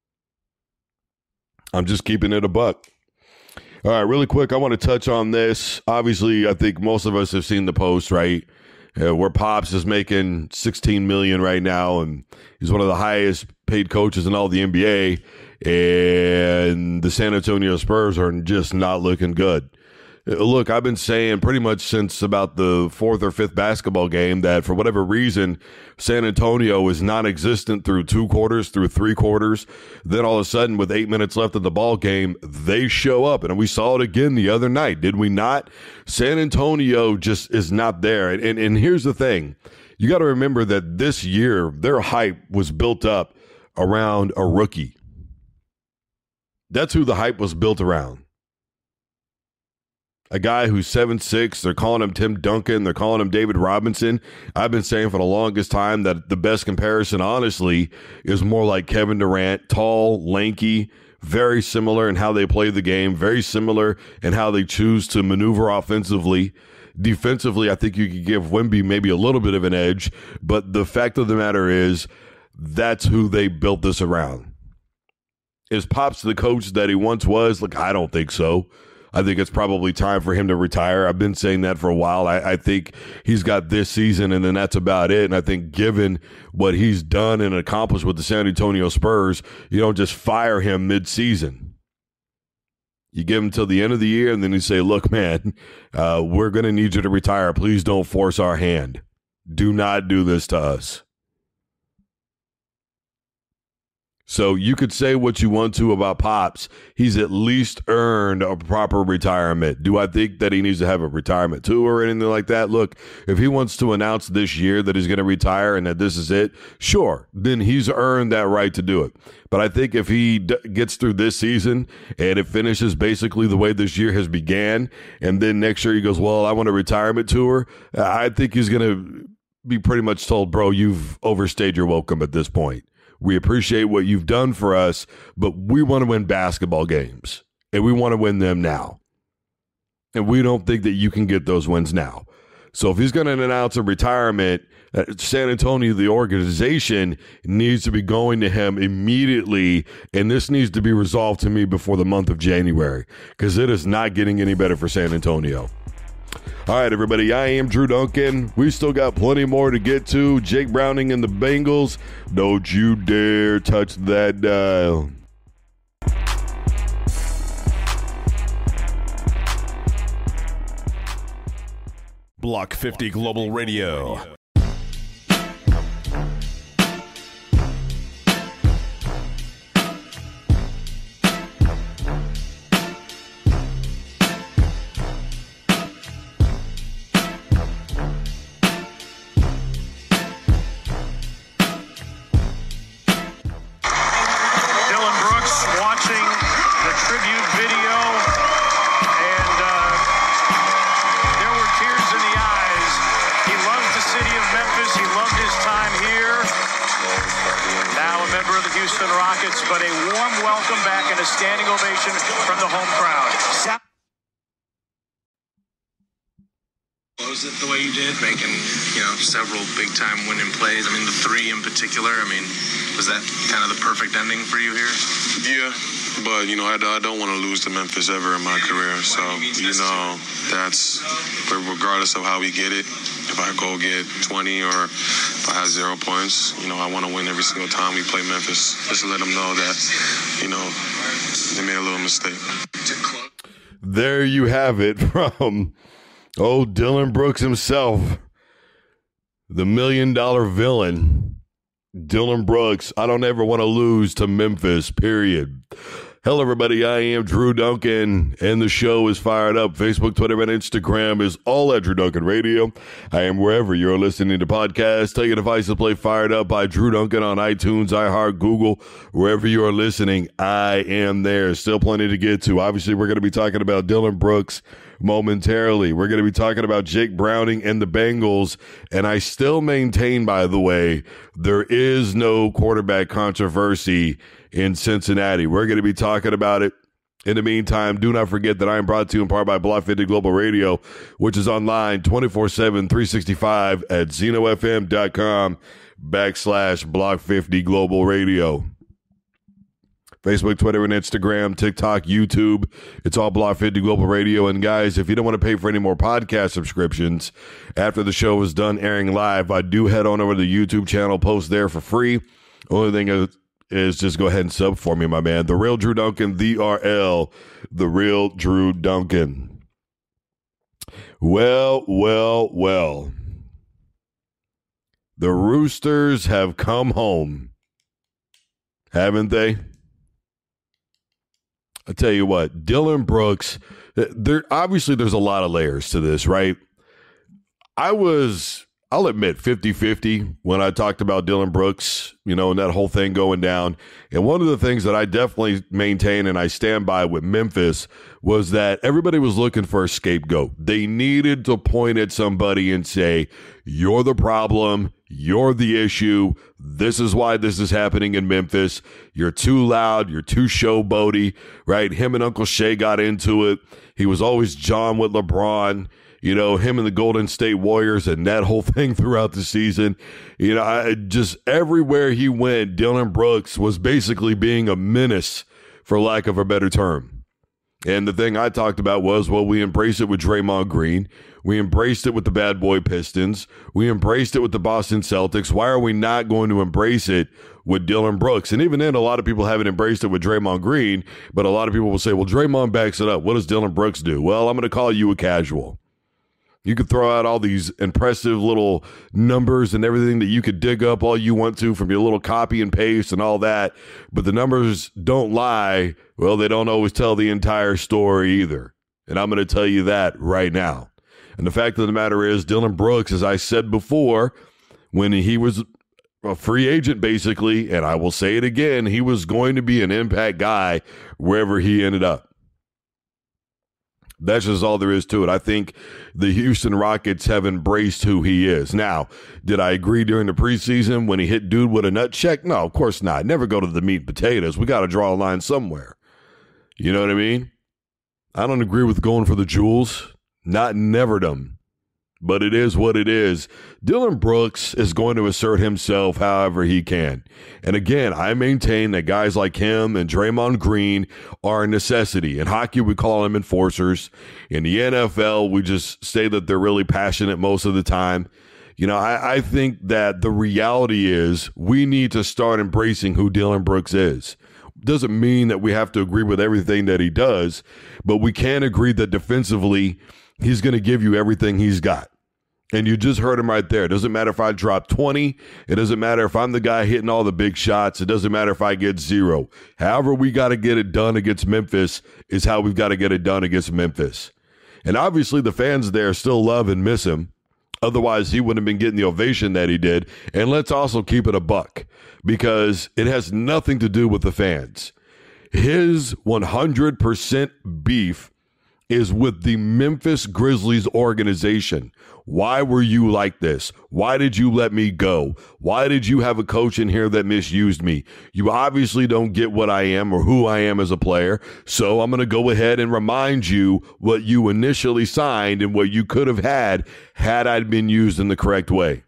I'm just keeping it a buck. All right, really quick, I want to touch on this. Obviously, I think most of us have seen the post, right? Where Pops is making $16 million right now, and he's one of the highest paid coaches in all the NBA, and the San Antonio Spurs are just not looking good. Look, I've been saying pretty much since about the fourth or fifth basketball game that for whatever reason, San Antonio is non-existent through 2 quarters, through 3 quarters. Then all of a sudden, with 8 minutes left of the ball game, they show up. And we saw it again the other night, did we not? San Antonio just is not there. And here's the thing. You got to remember that this year, their hype was built up around a rookie. That's who the hype was built around. A guy who's 7'6", they're calling him Tim Duncan, they're calling him David Robinson. I've been saying for the longest time that the best comparison, honestly, is more like Kevin Durant, tall, lanky, very similar in how they play the game, very similar in how they choose to maneuver offensively. Defensively, I think you could give Wemby maybe a little bit of an edge, but the fact of the matter is that's who they built this around. Is Pops the coach that he once was? Look, I don't think so. I think it's probably time for him to retire. I've been saying that for a while. I think he's got this season, and then that's about it. And I think given what he's done and accomplished with the San Antonio Spurs, you don't just fire him mid-season. You give him till the end of the year, and then you say, look, man, we're going to need you to retire. Please don't force our hand. Do not do this to us. So you could say what you want to about Pops. He's at least earned a proper retirement. Do I think that he needs to have a retirement tour or anything like that? Look, if he wants to announce this year that he's going to retire and that this is it, sure, then he's earned that right to do it. But I think if he gets through this season and it finishes basically the way this year has began, and then next year he goes, well, I want a retirement tour, I think he's going to be pretty much told, bro, you've overstayed your welcome at this point. We appreciate what you've done for us, but we want to win basketball games, and we want to win them now. And we don't think that you can get those wins now. So if he's going to announce a retirement, San Antonio, the organization, needs to be going to him immediately, and this needs to be resolved to me before the month of January, because it is not getting any better for San Antonio. All right, everybody, I am Drew Duncan. We still got plenty more to get to. Jake Browning and the Bengals. Don't you dare touch that dial. Block 50 Global Radio. But a warm welcome back and a standing ovation from the home crowd. Close it the way you did, making, several big-time winning plays. I mean, the 3 in particular. I mean, was that kind of the perfect ending for you here? Yeah, but, I don't want to lose to Memphis ever in my career. So, that's regardless of how we get it. If I go get 20 or if I have 0 points, I want to win every single time we play Memphis. Just to let them know that, they made a little mistake. There you have it from old Dylan Brooks himself, the $1 million villain. Dylan Brooks, I don't ever want to lose to Memphis, period. Hello, everybody. I am Drew Duncan, and the show is fired up. Facebook, Twitter, and Instagram is all at Drew Duncan Radio. I am wherever you're listening to podcasts. Take a device to play Fired Up by Drew Duncan on iTunes, iHeart, Google, wherever you are listening. I am there. Still plenty to get to. Obviously, we're going to be talking about Dylan Brooks momentarily. We're going to be talking about Jake Browning and the Bengals. And I still maintain, by the way, there is no quarterback controversy in Cincinnati. We're going to be talking about it. In the meantime, do not forget that I am brought to you in part by Block 50 Global Radio, which is online 24/7, 365 at zenofm.com/Block 50 Global Radio. Facebook, Twitter, and Instagram, TikTok, YouTube. It's all Block 50 Global Radio. And guys, if you don't want to pay for any more podcast subscriptions after the show is done airing live, I do head on over to the YouTube channel, post there for free. Only thing is just go ahead and sub for me, my man. The Real Drew Duncan, the RL, The Real Drew Duncan. Well. The Roosters have come home, haven't they? I tell you what, Dillon Brooks, there's a lot of layers to this, right? I'll admit, 50-50 when I talked about Dillon Brooks, and that whole thing going down. And one of the things that I definitely maintain and I stand by with Memphis was that everybody was looking for a scapegoat. They needed to point at somebody and say, you're the problem, you're the issue, this is why this is happening in Memphis. You're too loud, you're too showboaty, right? Him and Uncle Shea got into it. He was always John with LeBron. Him and the Golden State Warriors and that whole thing throughout the season. Just everywhere he went, Dillon Brooks was basically being a menace, for lack of a better term. And the thing I talked about was, we embraced it with Draymond Green. We embraced it with the bad boy Pistons. We embraced it with the Boston Celtics. Why are we not going to embrace it with Dillon Brooks? And even then, a lot of people haven't embraced it with Draymond Green, but a lot of people will say, well, Draymond backs it up. What does Dillon Brooks do? Well, I'm going to call you a casual. You could throw out all these impressive little numbers and everything that you could dig up all you want to from your little copy and paste and all that. But the numbers don't lie. Well, they don't always tell the entire story either. And I'm going to tell you that right now. And the fact of the matter is, Dillon Brooks, as I said before, when he was a free agent, basically, and I will say it again, he was going to be an impact guy wherever he ended up. That's just all there is to it. I think the Houston Rockets have embraced who he is. Now, did I agree during the preseason when he hit dude with a nut check? No, of course not. Never go to the meat and potatoes. We got to draw a line somewhere. You know what I mean? I don't agree with going for the jewels. Not neverdom. But it is what it is. Dillon Brooks is going to assert himself however he can. And again, I maintain that guys like him and Draymond Green are a necessity. In hockey, we call them enforcers. In the NFL, we just say that they're really passionate most of the time. I think that the reality is we need to start embracing who Dillon Brooks is. Doesn't mean that we have to agree with everything that he does, but we can agree that defensively, he's going to give you everything he's got. And you just heard him right there. It doesn't matter if I drop 20. It doesn't matter if I'm the guy hitting all the big shots. It doesn't matter if I get 0. However we got to get it done against Memphis is how we've got to get it done against Memphis. And obviously the fans there still love and miss him. Otherwise, he wouldn't have been getting the ovation that he did. And let's also keep it a buck because it has nothing to do with the fans. His 100% beef is with the Memphis Grizzlies organization. Why were you like this? Why did you let me go? Why did you have a coach in here that misused me? You obviously don't get what I am or who I am as a player. So I'm going to go ahead and remind you what you initially signed and what you could have had I'd been used in the correct way.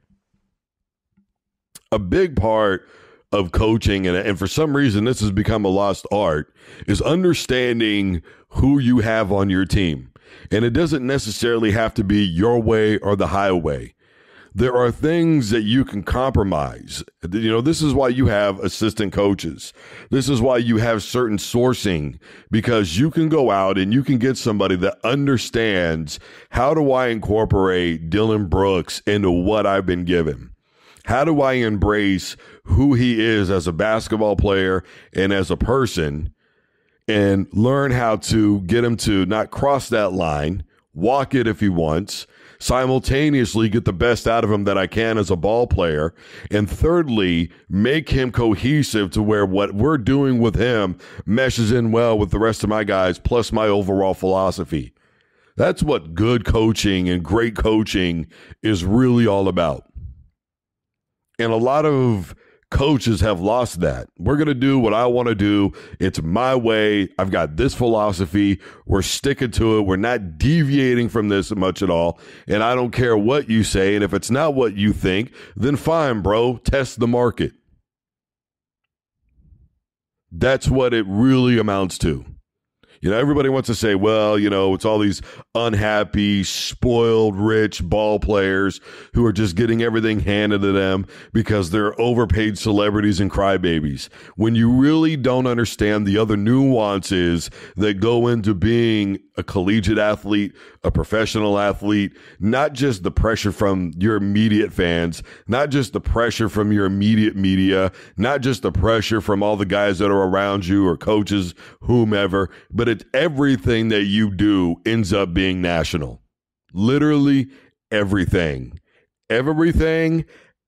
A big part of coaching, and for some reason this has become a lost art, is understanding who you have on your team. And it doesn't necessarily have to be your way or the highway. There are things that you can compromise. This is why you have assistant coaches. This is why you have certain sourcing, because you can go out and you can get somebody that understands, how do I incorporate Dillon Brooks into what I've been given? How do I embrace who he is as a basketball player and as a person, and learn how to get him to not cross that line, walk it if he wants, simultaneously get the best out of him that I can as a ball player, and thirdly, make him cohesive to where what we're doing with him meshes in well with the rest of my guys, plus my overall philosophy. That's what good coaching and great coaching is really all about. And a lot of coaches have lost that. We're going to do what I want to do. It's my way. I've got this philosophy. We're sticking to it. We're not deviating from this much at all. And I don't care what you say. And if it's not what you think, then fine, bro. Test the market. That's what it really amounts to. Everybody wants to say, well, it's all these unhappy, spoiled, rich ball players who are just getting everything handed to them because they're overpaid celebrities and crybabies. When you really don't understand the other nuances that go into being a collegiate athlete, a professional athlete, not just the pressure from your immediate fans, not just the pressure from your immediate media, not just the pressure from all the guys that are around you or coaches, whomever, but it's everything that you do ends up being national. Literally everything. Everything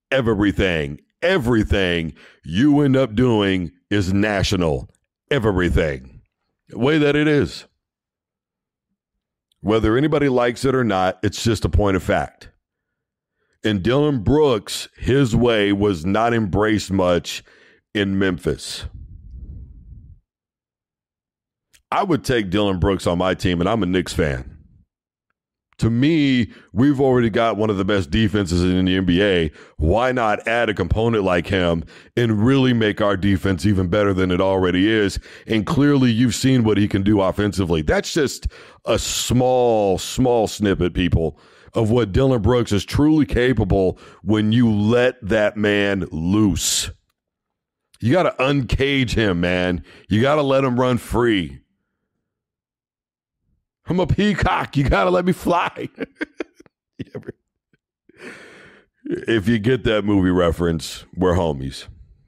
you end up doing is national. Everything. The way that it is. Whether anybody likes it or not, it's just a point of fact. And Dillon Brooks, his way was not embraced much in Memphis. I would take Dillon Brooks on my team, and I'm a Knicks fan. To me, we've already got one of the best defenses in the NBA. Why not add a component like him and really make our defense even better than it already is? And clearly, you've seen what he can do offensively. That's just a small snippet, people, of what Dillon Brooks is truly capable when you let that man loose. You got to uncage him, man. You got to let him run free. I'm a peacock. You got to let me fly. If you get that movie reference, we're homies.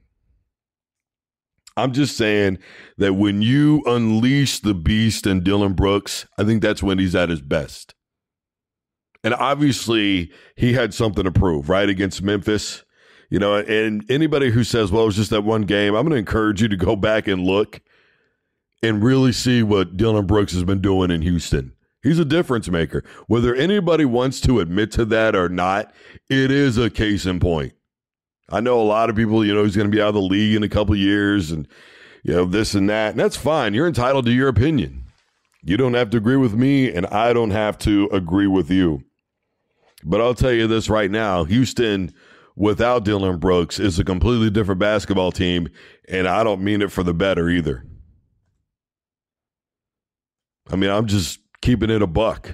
I'm just saying that when you unleash the beast in Dillon Brooks, I think that's when he's at his best. And obviously, he had something to prove, right, against Memphis. And anybody who says, well, it was just that one game, I'm going to encourage you to go back and look and really see what Dillon Brooks has been doing in Houston. He's a difference maker. Whether anybody wants to admit to that or not, it is a case in point. I know a lot of people, he's going to be out of the league in a couple of years and, this and that. And that's fine. You're entitled to your opinion. You don't have to agree with me, and I don't have to agree with you. But I'll tell you this right now, Houston without Dillon Brooks is a completely different basketball team, and I don't mean it for the better either. I'm just keeping it a buck.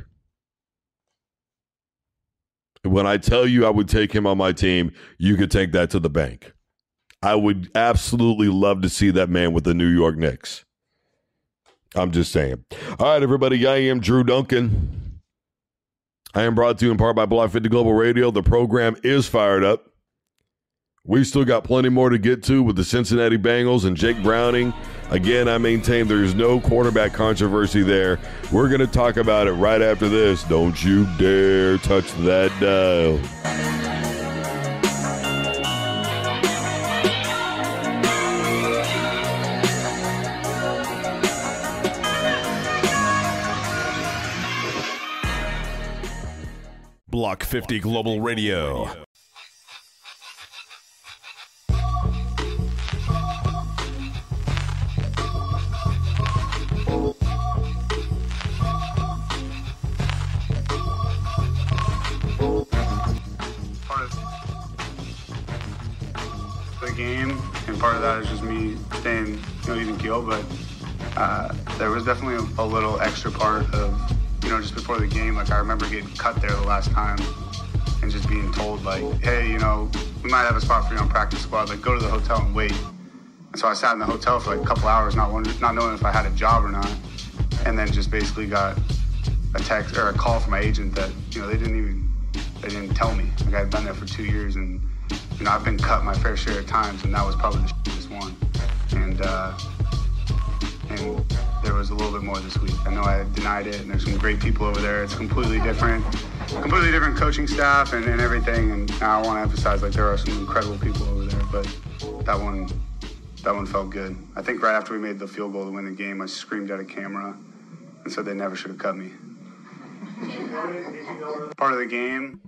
When I tell you I would take him on my team, you could take that to the bank. I would absolutely love to see that man with the New York Knicks. I'm just saying. All right, everybody, I am Drew Duncan. I am brought to you in part by Block 50 Global Radio. The program is fired up. We still got plenty more to get to with the Cincinnati Bengals and Jake Browning. Again, I maintain there's no quarterback controversy there. We're going to talk about it right after this. Don't you dare touch that dial. Block 50 Global Radio. Game, and part of that is just me staying even keel, but there was definitely a little extra part of just before the game. Like, I remember getting cut there the last time and just being told, like, hey, we might have a spot for you on practice squad, like, go to the hotel and wait. And so I sat in the hotel for like a couple hours not knowing if I had a job or not, and then just basically got a text or a call from my agent that they didn't tell me. Like, I had been there for 2 years, and I've been cut my fair share of times, and that was probably the shittiest one. And there was a little bit more this week. I know I denied it, and there's some great people over there. It's completely different coaching staff and everything. And I want to emphasize, like, there are some incredible people over there, but that one felt good. I think right after we made the field goal to win the game, I screamed at a camera and said they never should have cut me. Part of the game.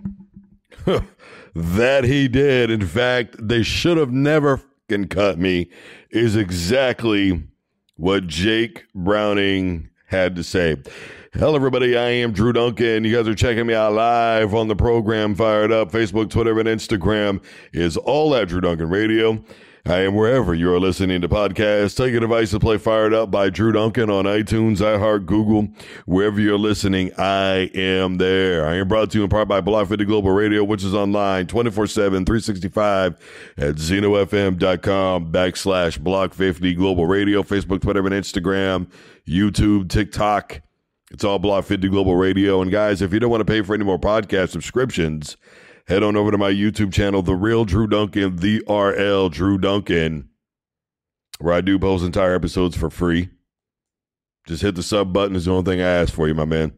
That he did. In fact, they should have never fucking cut me is exactly what Jake Browning had to say. Hello, everybody. I am Drew Duncan. You guys are checking me out live on the program Fired Up. Facebook, Twitter, and Instagram is all at Drew Duncan Radio. I am wherever you are listening to podcasts. Take a device to play Fired Up by Drew Duncan on iTunes, iHeart, Google. Wherever you're listening, I am there. I am brought to you in part by Block 50 Global Radio, which is online 24/7, 365 at zenofm.com/Block 50 Global Radio, Facebook, Twitter, and Instagram, YouTube, TikTok. It's all Block 50 Global Radio. And guys, if you don't want to pay for any more podcast subscriptions, head on over to my YouTube channel, The Real Drew Duncan, the RL Drew Duncan, where I do post entire episodes for free. Just hit the sub button is the only thing I ask for you, my man.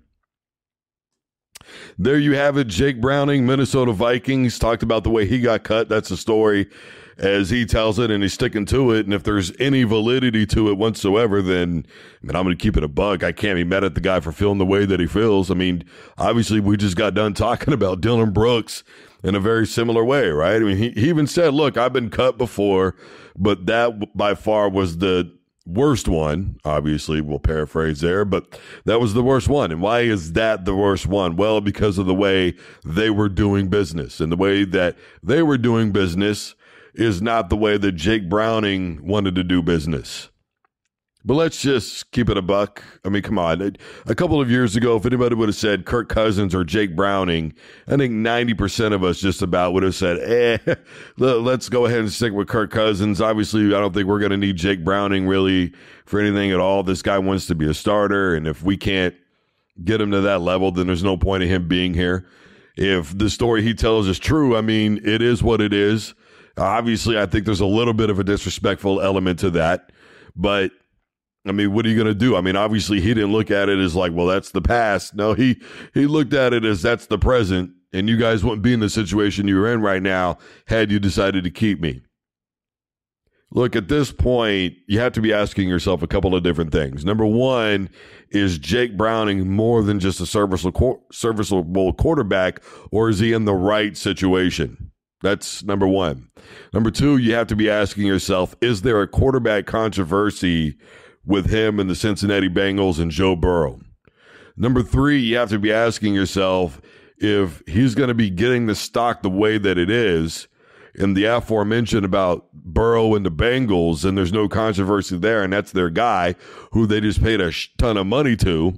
There you have it. Jake Browning, Minnesota Vikings, talked about the way he got cut. That's the story as he tells it, and he's sticking to it. And if there's any validity to it whatsoever, then I'm going to keep it a buck. I can't be mad at the guy for feeling the way that he feels. I mean, obviously, we just got done talking about Dylan Brooks in a very similar way, right? I mean, he even said, look, I've been cut before, but that by far was the worst one. Obviously, we'll paraphrase there, but that was the worst one. And why is that the worst one? Well, because of the way they were doing business. And the way that they were doing business is not the way that Jake Browning wanted to do business. But let's just keep it a buck. I mean, come on. A couple of years ago, if anybody would have said Kirk Cousins or Jake Browning, I think 90% of us just about would have said, let's go ahead and stick with Kirk Cousins. Obviously, I don't think we're going to need Jake Browning really for anything at all. This guy wants to be a starter, and if we can't get him to that level, then there's no point in him being here. If the story he tells is true, I mean, it is what it is. Obviously, I think there's a little bit of a disrespectful element to that, but I mean, what are you going to do? I mean, obviously, he didn't look at it as like, well, that's the past. No, he looked at it as that's the present, and you guys wouldn't be in the situation you're in right now had you decided to keep me. Look, at this point, you have to be asking yourself a couple of different things. Number one, is Jake Browning more than just a serviceable quarterback, or is he in the right situation? That's number one. Number two, you have to be asking yourself, is there a quarterback controversy with him and the Cincinnati Bengals and Joe Burrow? Number three, you have to be asking yourself if he's going to be getting the stock the way that it is. And the aforementioned about Burrow and the Bengals, and there's no controversy there, and that's their guy who they just paid a ton of money to,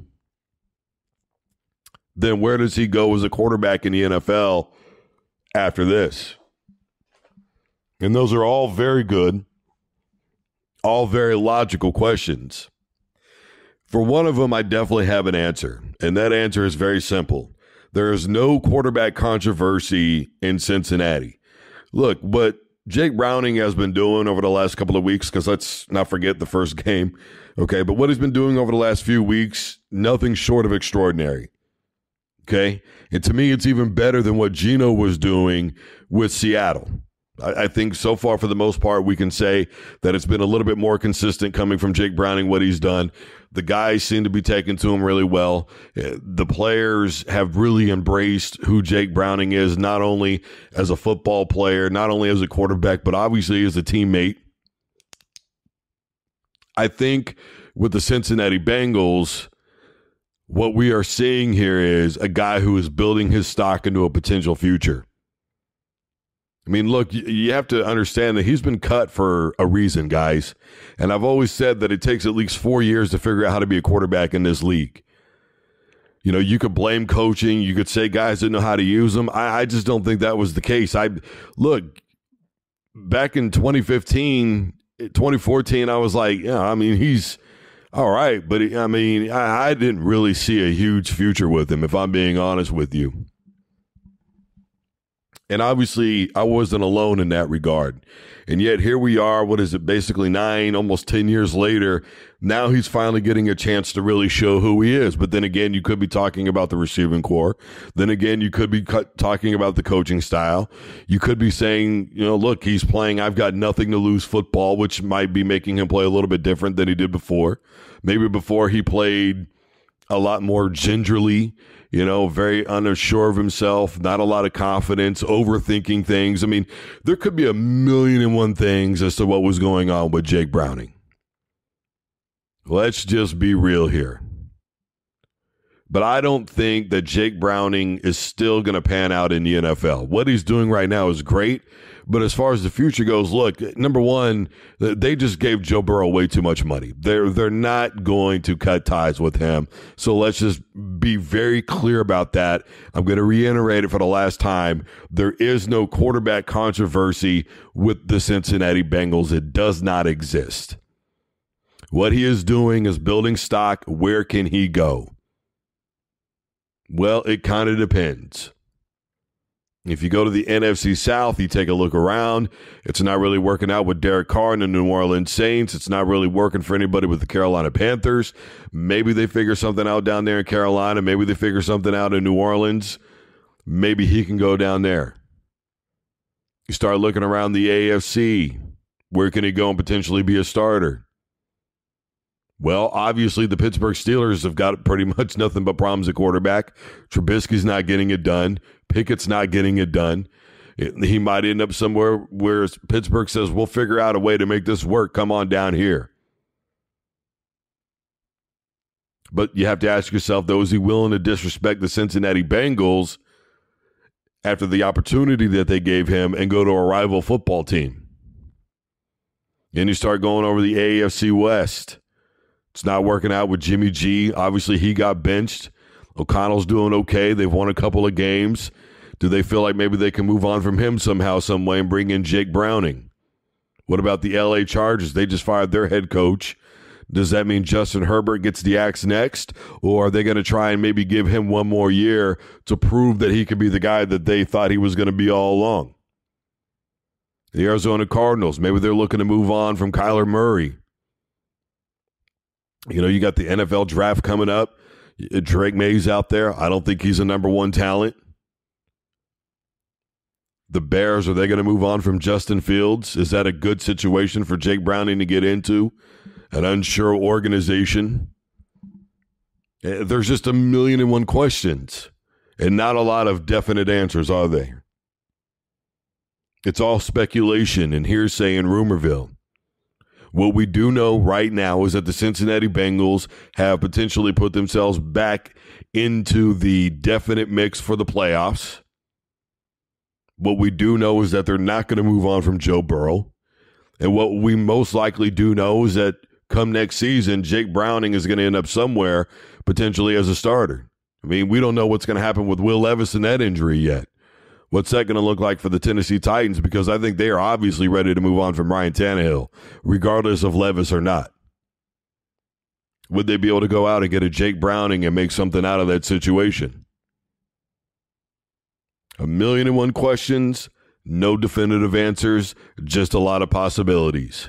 then where does he go as a quarterback in the NFL after this? And those are all very good, all very logical questions. For one of them, I definitely have an answer, and that answer is very simple. There is no quarterback controversy in Cincinnati. Look, what Jake Browning has been doing over the last couple of weeks, because let's not forget the first game, okay, but what he's been doing over the last few weeks, nothing short of extraordinary. Okay, and to me, it's even better than what Geno was doing with Seattle. I think so far, for the most part, we can say that it's been a little bit more consistent coming from Jake Browning, what he's done. The guys seem to be taking to him really well. The players have really embraced who Jake Browning is, not only as a football player, not only as a quarterback, but obviously as a teammate. I think with the Cincinnati Bengals, what we are seeing here is a guy who is building his stock into a potential future. I mean, look, you have to understand that he's been cut for a reason, guys. And I've always said that it takes at least 4 years to figure out how to be a quarterback in this league. You know, you could blame coaching. You could say guys didn't know how to use them. I just don't think that was the case. Look, back in 2014, I was like, yeah, I mean, he's all right. But, I mean, I didn't really see a huge future with him, if I'm being honest with you. And obviously, I wasn't alone in that regard. And yet here we are, what is it, basically 9, almost 10 years later. Now he's finally getting a chance to really show who he is. But then again, you could be talking about the receiving core. Then again, you could be talking about the coaching style. You could be saying, you know, look, he's playing I've got nothing to lose football, which might be making him play a little bit different than he did before. Maybe before he played a lot more gingerly, you know, very unsure of himself, not a lot of confidence, overthinking things. I mean, there could be a million and one things as to what was going on with Jake Browning. Let's just be real here. But I don't think that Jake Browning is still going to pan out in the NFL. What he's doing right now is great. But as far as the future goes, look, number one, they just gave Joe Burrow way too much money. They're not going to cut ties with him. So let's just be very clear about that. I'm going to reiterate it for the last time. There is no quarterback controversy with the Cincinnati Bengals. It does not exist. What he is doing is building stock. Where can he go? Well, it kind of depends. If you go to the NFC South, you take a look around. It's not really working out with Derek Carr and the New Orleans Saints. It's not really working for anybody with the Carolina Panthers. Maybe they figure something out down there in Carolina. Maybe they figure something out in New Orleans. Maybe he can go down there. You start looking around the AFC. Where can he go and potentially be a starter? Well, obviously, the Pittsburgh Steelers have got pretty much nothing but problems at quarterback. Trubisky's not getting it done. Pickett's not getting it done. He might end up somewhere where Pittsburgh says, we'll figure out a way to make this work. Come on down here. But you have to ask yourself, though, is he willing to disrespect the Cincinnati Bengals after the opportunity that they gave him and go to a rival football team? Then you start going over the AFC West. It's not working out with Jimmy G. Obviously, he got benched. O'Connell's doing okay. They've won a couple of games. Do they feel like maybe they can move on from him somehow, some way, and bring in Jake Browning? What about the LA Chargers? They just fired their head coach. Does that mean Justin Herbert gets the axe next? Or are they going to try and maybe give him one more year to prove that he could be the guy that they thought he was going to be all along? The Arizona Cardinals, maybe they're looking to move on from Kyler Murray. You know, you got the NFL draft coming up. Drake May's out there. I don't think he's a number one talent. The Bears, are they going to move on from Justin Fields? Is that a good situation for Jake Browning to get into? An unsure organization? There's just 1,000,001 questions and not a lot of definite answers, are there? It's all speculation and hearsay and rumorville. What we do know right now is that the Cincinnati Bengals have potentially put themselves back into the definite mix for the playoffs. What we do know is that they're not going to move on from Joe Burrow. And what we most likely do know is that come next season, Jake Browning is going to end up somewhere potentially as a starter. I mean, we don't know what's going to happen with Will Levis and that injury yet. What's that going to look like for the Tennessee Titans? Because I think they are obviously ready to move on from Ryan Tannehill, regardless of Levis or not. Would they be able to go out and get a Jake Browning and make something out of that situation? 1,000,001 questions, no definitive answers, just a lot of possibilities.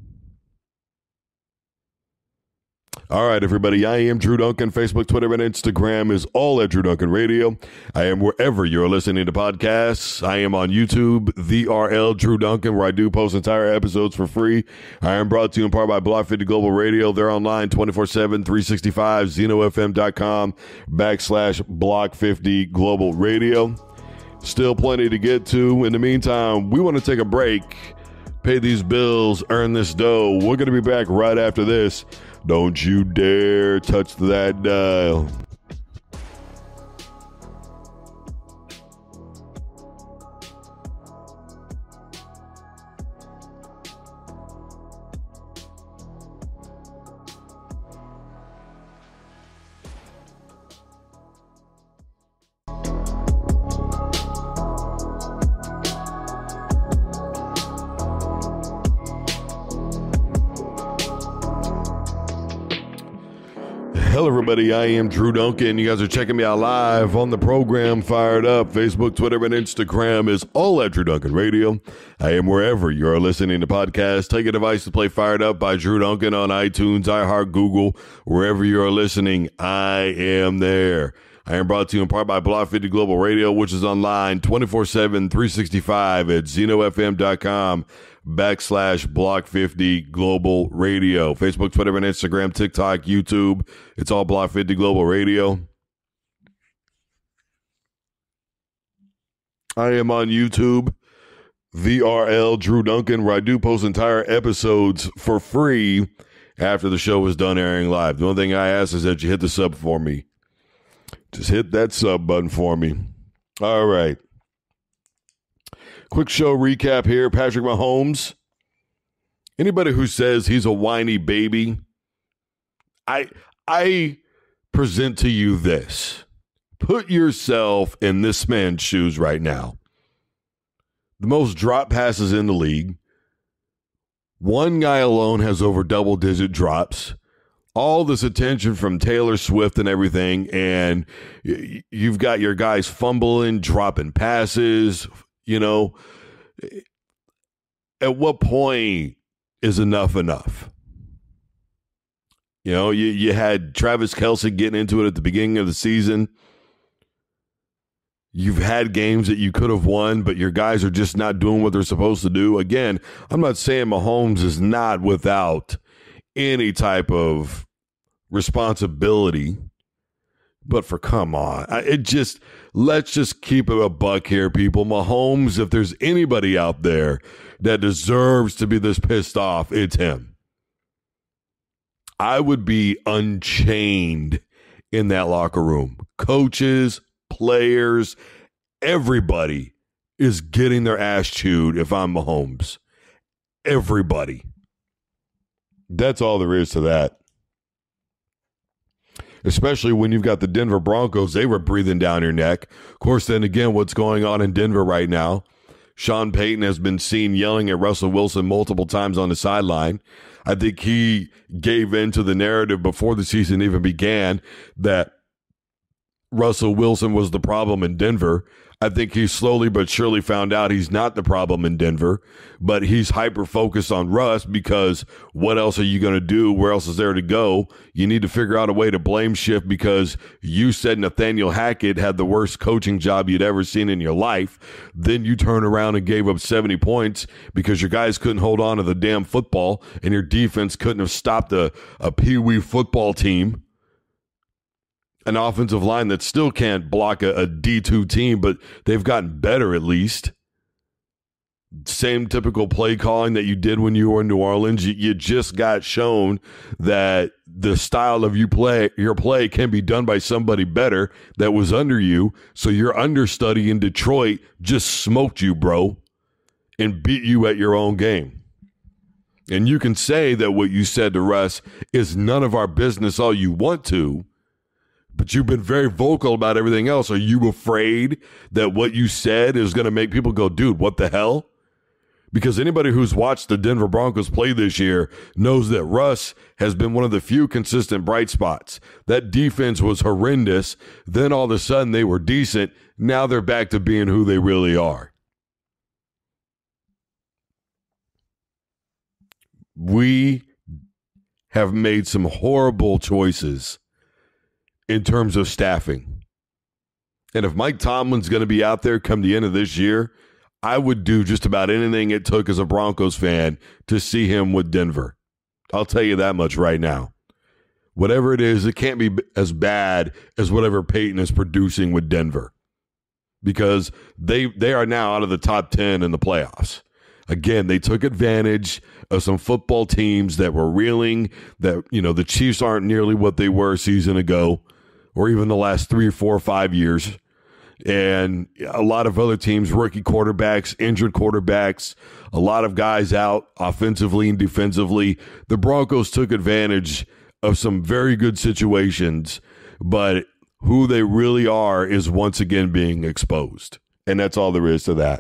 All right, everybody, I am Drew Duncan. Facebook, Twitter, and Instagram is all at Drew Duncan Radio. I am wherever you're listening to podcasts. I am on YouTube, the RL Drew Duncan, where I do post entire episodes for free. I am brought to you in part by Block 50 Global Radio. They're online 24/7, 365, ZenoFM.com/Block 50 Global Radio. Still plenty to get to. In the meantime, we want to take a break, pay these bills, earn this dough. We're going to be back right after this. Don't you dare touch that dial. Hello, everybody. I am Drew Duncan. You guys are checking me out live on the program Fired Up. Facebook, Twitter, and Instagram is all at Drew Duncan Radio. I am wherever you are listening to podcasts. Take a device to play Fired Up by Drew Duncan on iTunes, iHeart, Google, wherever you are listening. I am there. I am brought to you in part by Block 50 Global Radio, which is online 24/7, 365 at ZenoFM.com/Block 50 Global Radio. Facebook, Twitter, and Instagram, TikTok, YouTube. It's all Block 50 Global Radio. I am on YouTube, VRL Drew Duncan, where I do post entire episodes for free after the show is done airing live. The only thing I ask is that you hit the sub for me. Just hit that sub button for me. All right. Quick show recap here. Patrick Mahomes. Anybody who says he's a whiny baby, I present to you this. Put yourself in this man's shoes right now. The most drop passes in the league. One guy alone has over double-digit drops. All this attention from Taylor Swift and everything, and you've got your guys fumbling, dropping passes. You know, at what point is enough enough? You know, you had Travis Kelce getting into it at the beginning of the season. You've had games that you could have won, but your guys are just not doing what they're supposed to do. Again, I'm not saying Mahomes is not without any type of responsibility, but come on. Let's just keep it a buck here, people. Mahomes, if there's anybody out there that deserves to be this pissed off, it's him. I would be unchained in that locker room. Coaches, players, everybody is getting their ass chewed if I'm Mahomes. Everybody. That's all there is to that. Especially when you've got the Denver Broncos, they were breathing down your neck. Of course, then again, what's going on in Denver right now? Sean Payton has been seen yelling at Russell Wilson multiple times on the sideline. I think he gave in to the narrative before the season even began that Russell Wilson was the problem in Denver. I think he slowly but surely found out he's not the problem in Denver, but he's hyper-focused on Russ because what else are you going to do? Where else is there to go? You need to figure out a way to blame shift because you said Nathaniel Hackett had the worst coaching job you'd ever seen in your life. Then you turn around and gave up 70 points because your guys couldn't hold on to the damn football and your defense couldn't have stopped a peewee football team. An offensive line that still can't block a D2 team, but they've gotten better at least. Same typical play calling that you did when you were in New Orleans. You just got shown that the style of your play can be done by somebody better that was under you. So your understudy in Detroit just smoked you, bro, and beat you at your own game. And you can say that what you said to Russ is none of our business all you want to, but you've been very vocal about everything else. Are you afraid that what you said is going to make people go, dude, what the hell? Because anybody who's watched the Denver Broncos play this year knows that Russ has been one of the few consistent bright spots. That defense was horrendous. Then all of a sudden they were decent. Now they're back to being who they really are. We have made some horrible choices in terms of staffing. And if Mike Tomlin's going to be out there come the end of this year, I would do just about anything it took as a Broncos fan to see him with Denver. I'll tell you that much right now. Whatever it is, it can't be as bad as whatever Peyton is producing with Denver because they are now out of the top 10 in the playoffs. Again, they took advantage of some football teams that were reeling, that, you know, the Chiefs aren't nearly what they were a season ago or even the last 3 or 4 or 5 years. And a lot of other teams, rookie quarterbacks, injured quarterbacks, a lot of guys out offensively and defensively. The Broncos took advantage of some very good situations, but who they really are is once again being exposed. And that's all there is to that.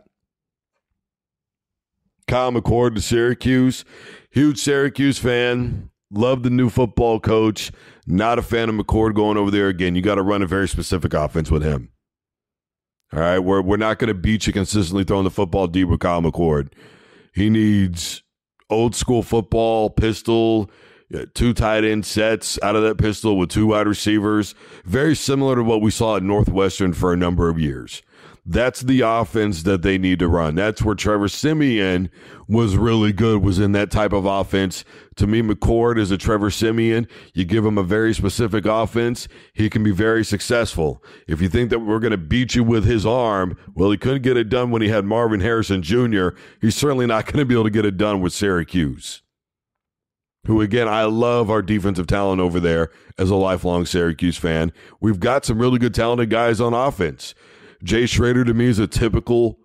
Kyle McCord to Syracuse. Huge Syracuse fan. Love the new football coach. Not a fan of McCord going over there again. You got to run a very specific offense with him. All right, we're not going to beat you consistently throwing the football deep with Kyle McCord. He needs old school football, pistol, 2 tight end sets out of that pistol with 2 wide receivers. Very similar to what we saw at Northwestern for a number of years. That's the offense that they need to run. That's where Trevor Siemian was really good, was in that type of offense. To me, McCord is a Trevor Siemian. You give him a very specific offense, he can be very successful. If you think that we're going to beat you with his arm, well, he couldn't get it done when he had Marvin Harrison Jr. He's certainly not going to be able to get it done with Syracuse. who, again, I love our defensive talent over there as a lifelong Syracuse fan. We've got some really good talented guys on offense. Jay Schrader, to me, is a typical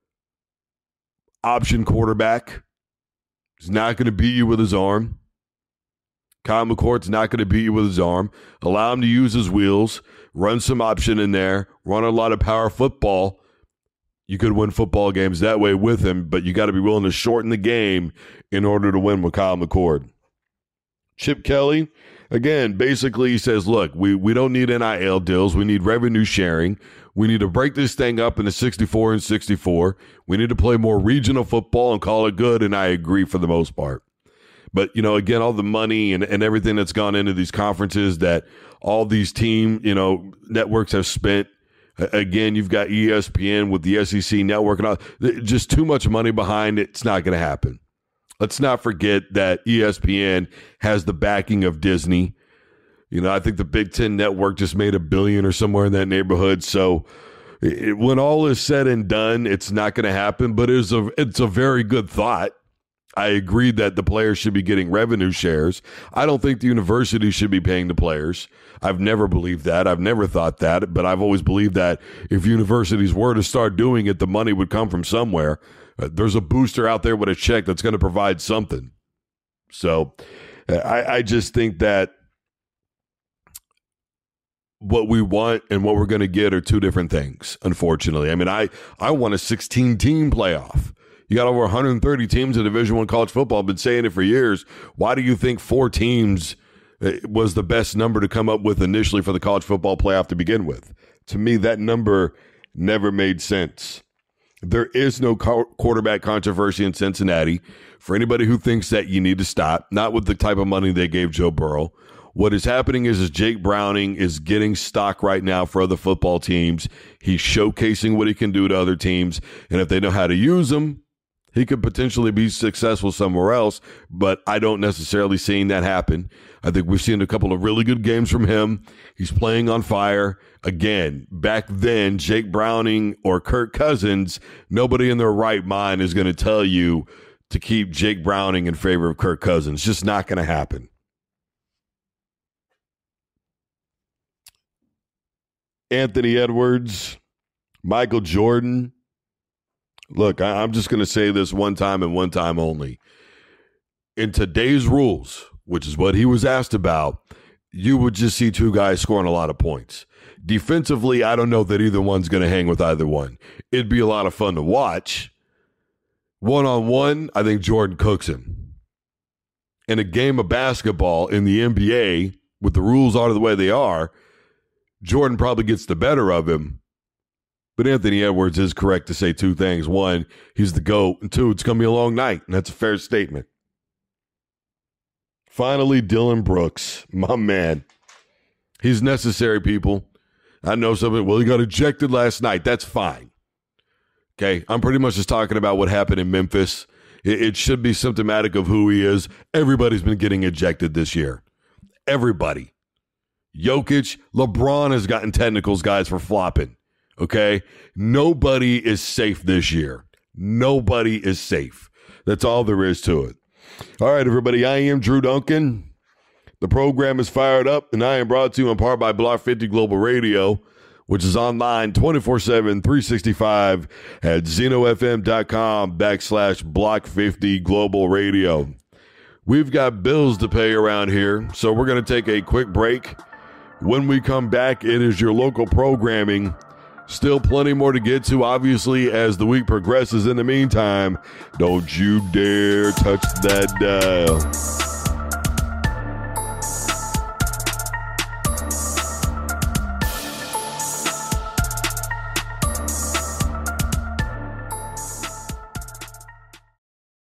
option quarterback. He's not going to beat you with his arm. Kyle McCord's not going to beat you with his arm. Allow him to use his wheels, run some option in there, run a lot of power football. You could win football games that way with him, but you got to be willing to shorten the game in order to win with Kyle McCord. Chip Kelly, again, basically he says, look, we don't need NIL deals. We need revenue sharing. We need to break this thing up into 64 and 64. We need to play more regional football and call it good, and I agree for the most part. But, again, all the money and everything that's gone into these conferences that all these team, networks have spent. Again, you've got ESPN with the SEC network and all. Just too much money behind it. It's not going to happen. Let's not forget that ESPN has the backing of Disney. I think the Big Ten Network just made $1 billion or somewhere in that neighborhood. So when all is said and done, it's not going to happen. But it's a very good thought. I agree that the players should be getting revenue shares. I don't think the university should be paying the players. I've never believed that. I've never thought that. But I've always believed that if universities were to start doing it, the money would come from somewhere. There's a booster out there with a check that's going to provide something. So I just think that what we want and what we're going to get are two different things, unfortunately. I mean, I want a 16-team playoff. You got over 130 teams in Division I college football. I've been saying it for years. Why do you think 4 teams was the best number to come up with initially for the college football playoff to begin with? To me, that number never made sense. There is no quarterback controversy in Cincinnati. For anybody who thinks that, you need to stop. Not with the type of money they gave Joe Burrow. What is happening is Jake Browning is getting stock right now for other football teams. He's showcasing what he can do to other teams. And if they know how to use him, he could potentially be successful somewhere else. But I don't necessarily see that happen. I think we've seen a couple of really good games from him. He's playing on fire. Again, back then, Jake Browning or Kirk Cousins, nobody in their right mind is going to tell you to keep Jake Browning in favor of Kirk Cousins. Just not going to happen. Anthony Edwards, Michael Jordan. Look, I'm just going to say this one time and one time only. In today's rules, which is what he was asked about, you would just see 2 guys scoring a lot of points. Defensively, I don't know that either one's going to hang with either one. It'd be a lot of fun to watch. One-on-one, I think Jordan cooks him. In a game of basketball in the NBA, with the rules are the way they are, Jordan probably gets the better of him. But Anthony Edwards is correct to say 2 things. 1, he's the GOAT. And 2, it's going to be a long night. And that's a fair statement. Finally, Dylan Brooks, my man. He's necessary, people. I know something. Well, he got ejected last night. That's fine. Okay, I'm pretty much just talking about what happened in Memphis. It should be symptomatic of who he is. Everybody's been getting ejected this year. Everybody. Jokic, LeBron has gotten technicals, guys, for flopping. Okay? Nobody is safe this year. Nobody is safe. That's all there is to it. All right, everybody. I am Drew Duncan. The program is fired up, and I am brought to you in part by Block 50 Global Radio, which is online 24/7, 365 at zenofm.com/Block 50 Global Radio. We've got bills to pay around here, so we're going to take a quick break. When we come back, it is your local programming. Still plenty more to get to, obviously, as the week progresses. In the meantime, don't you dare touch that dial.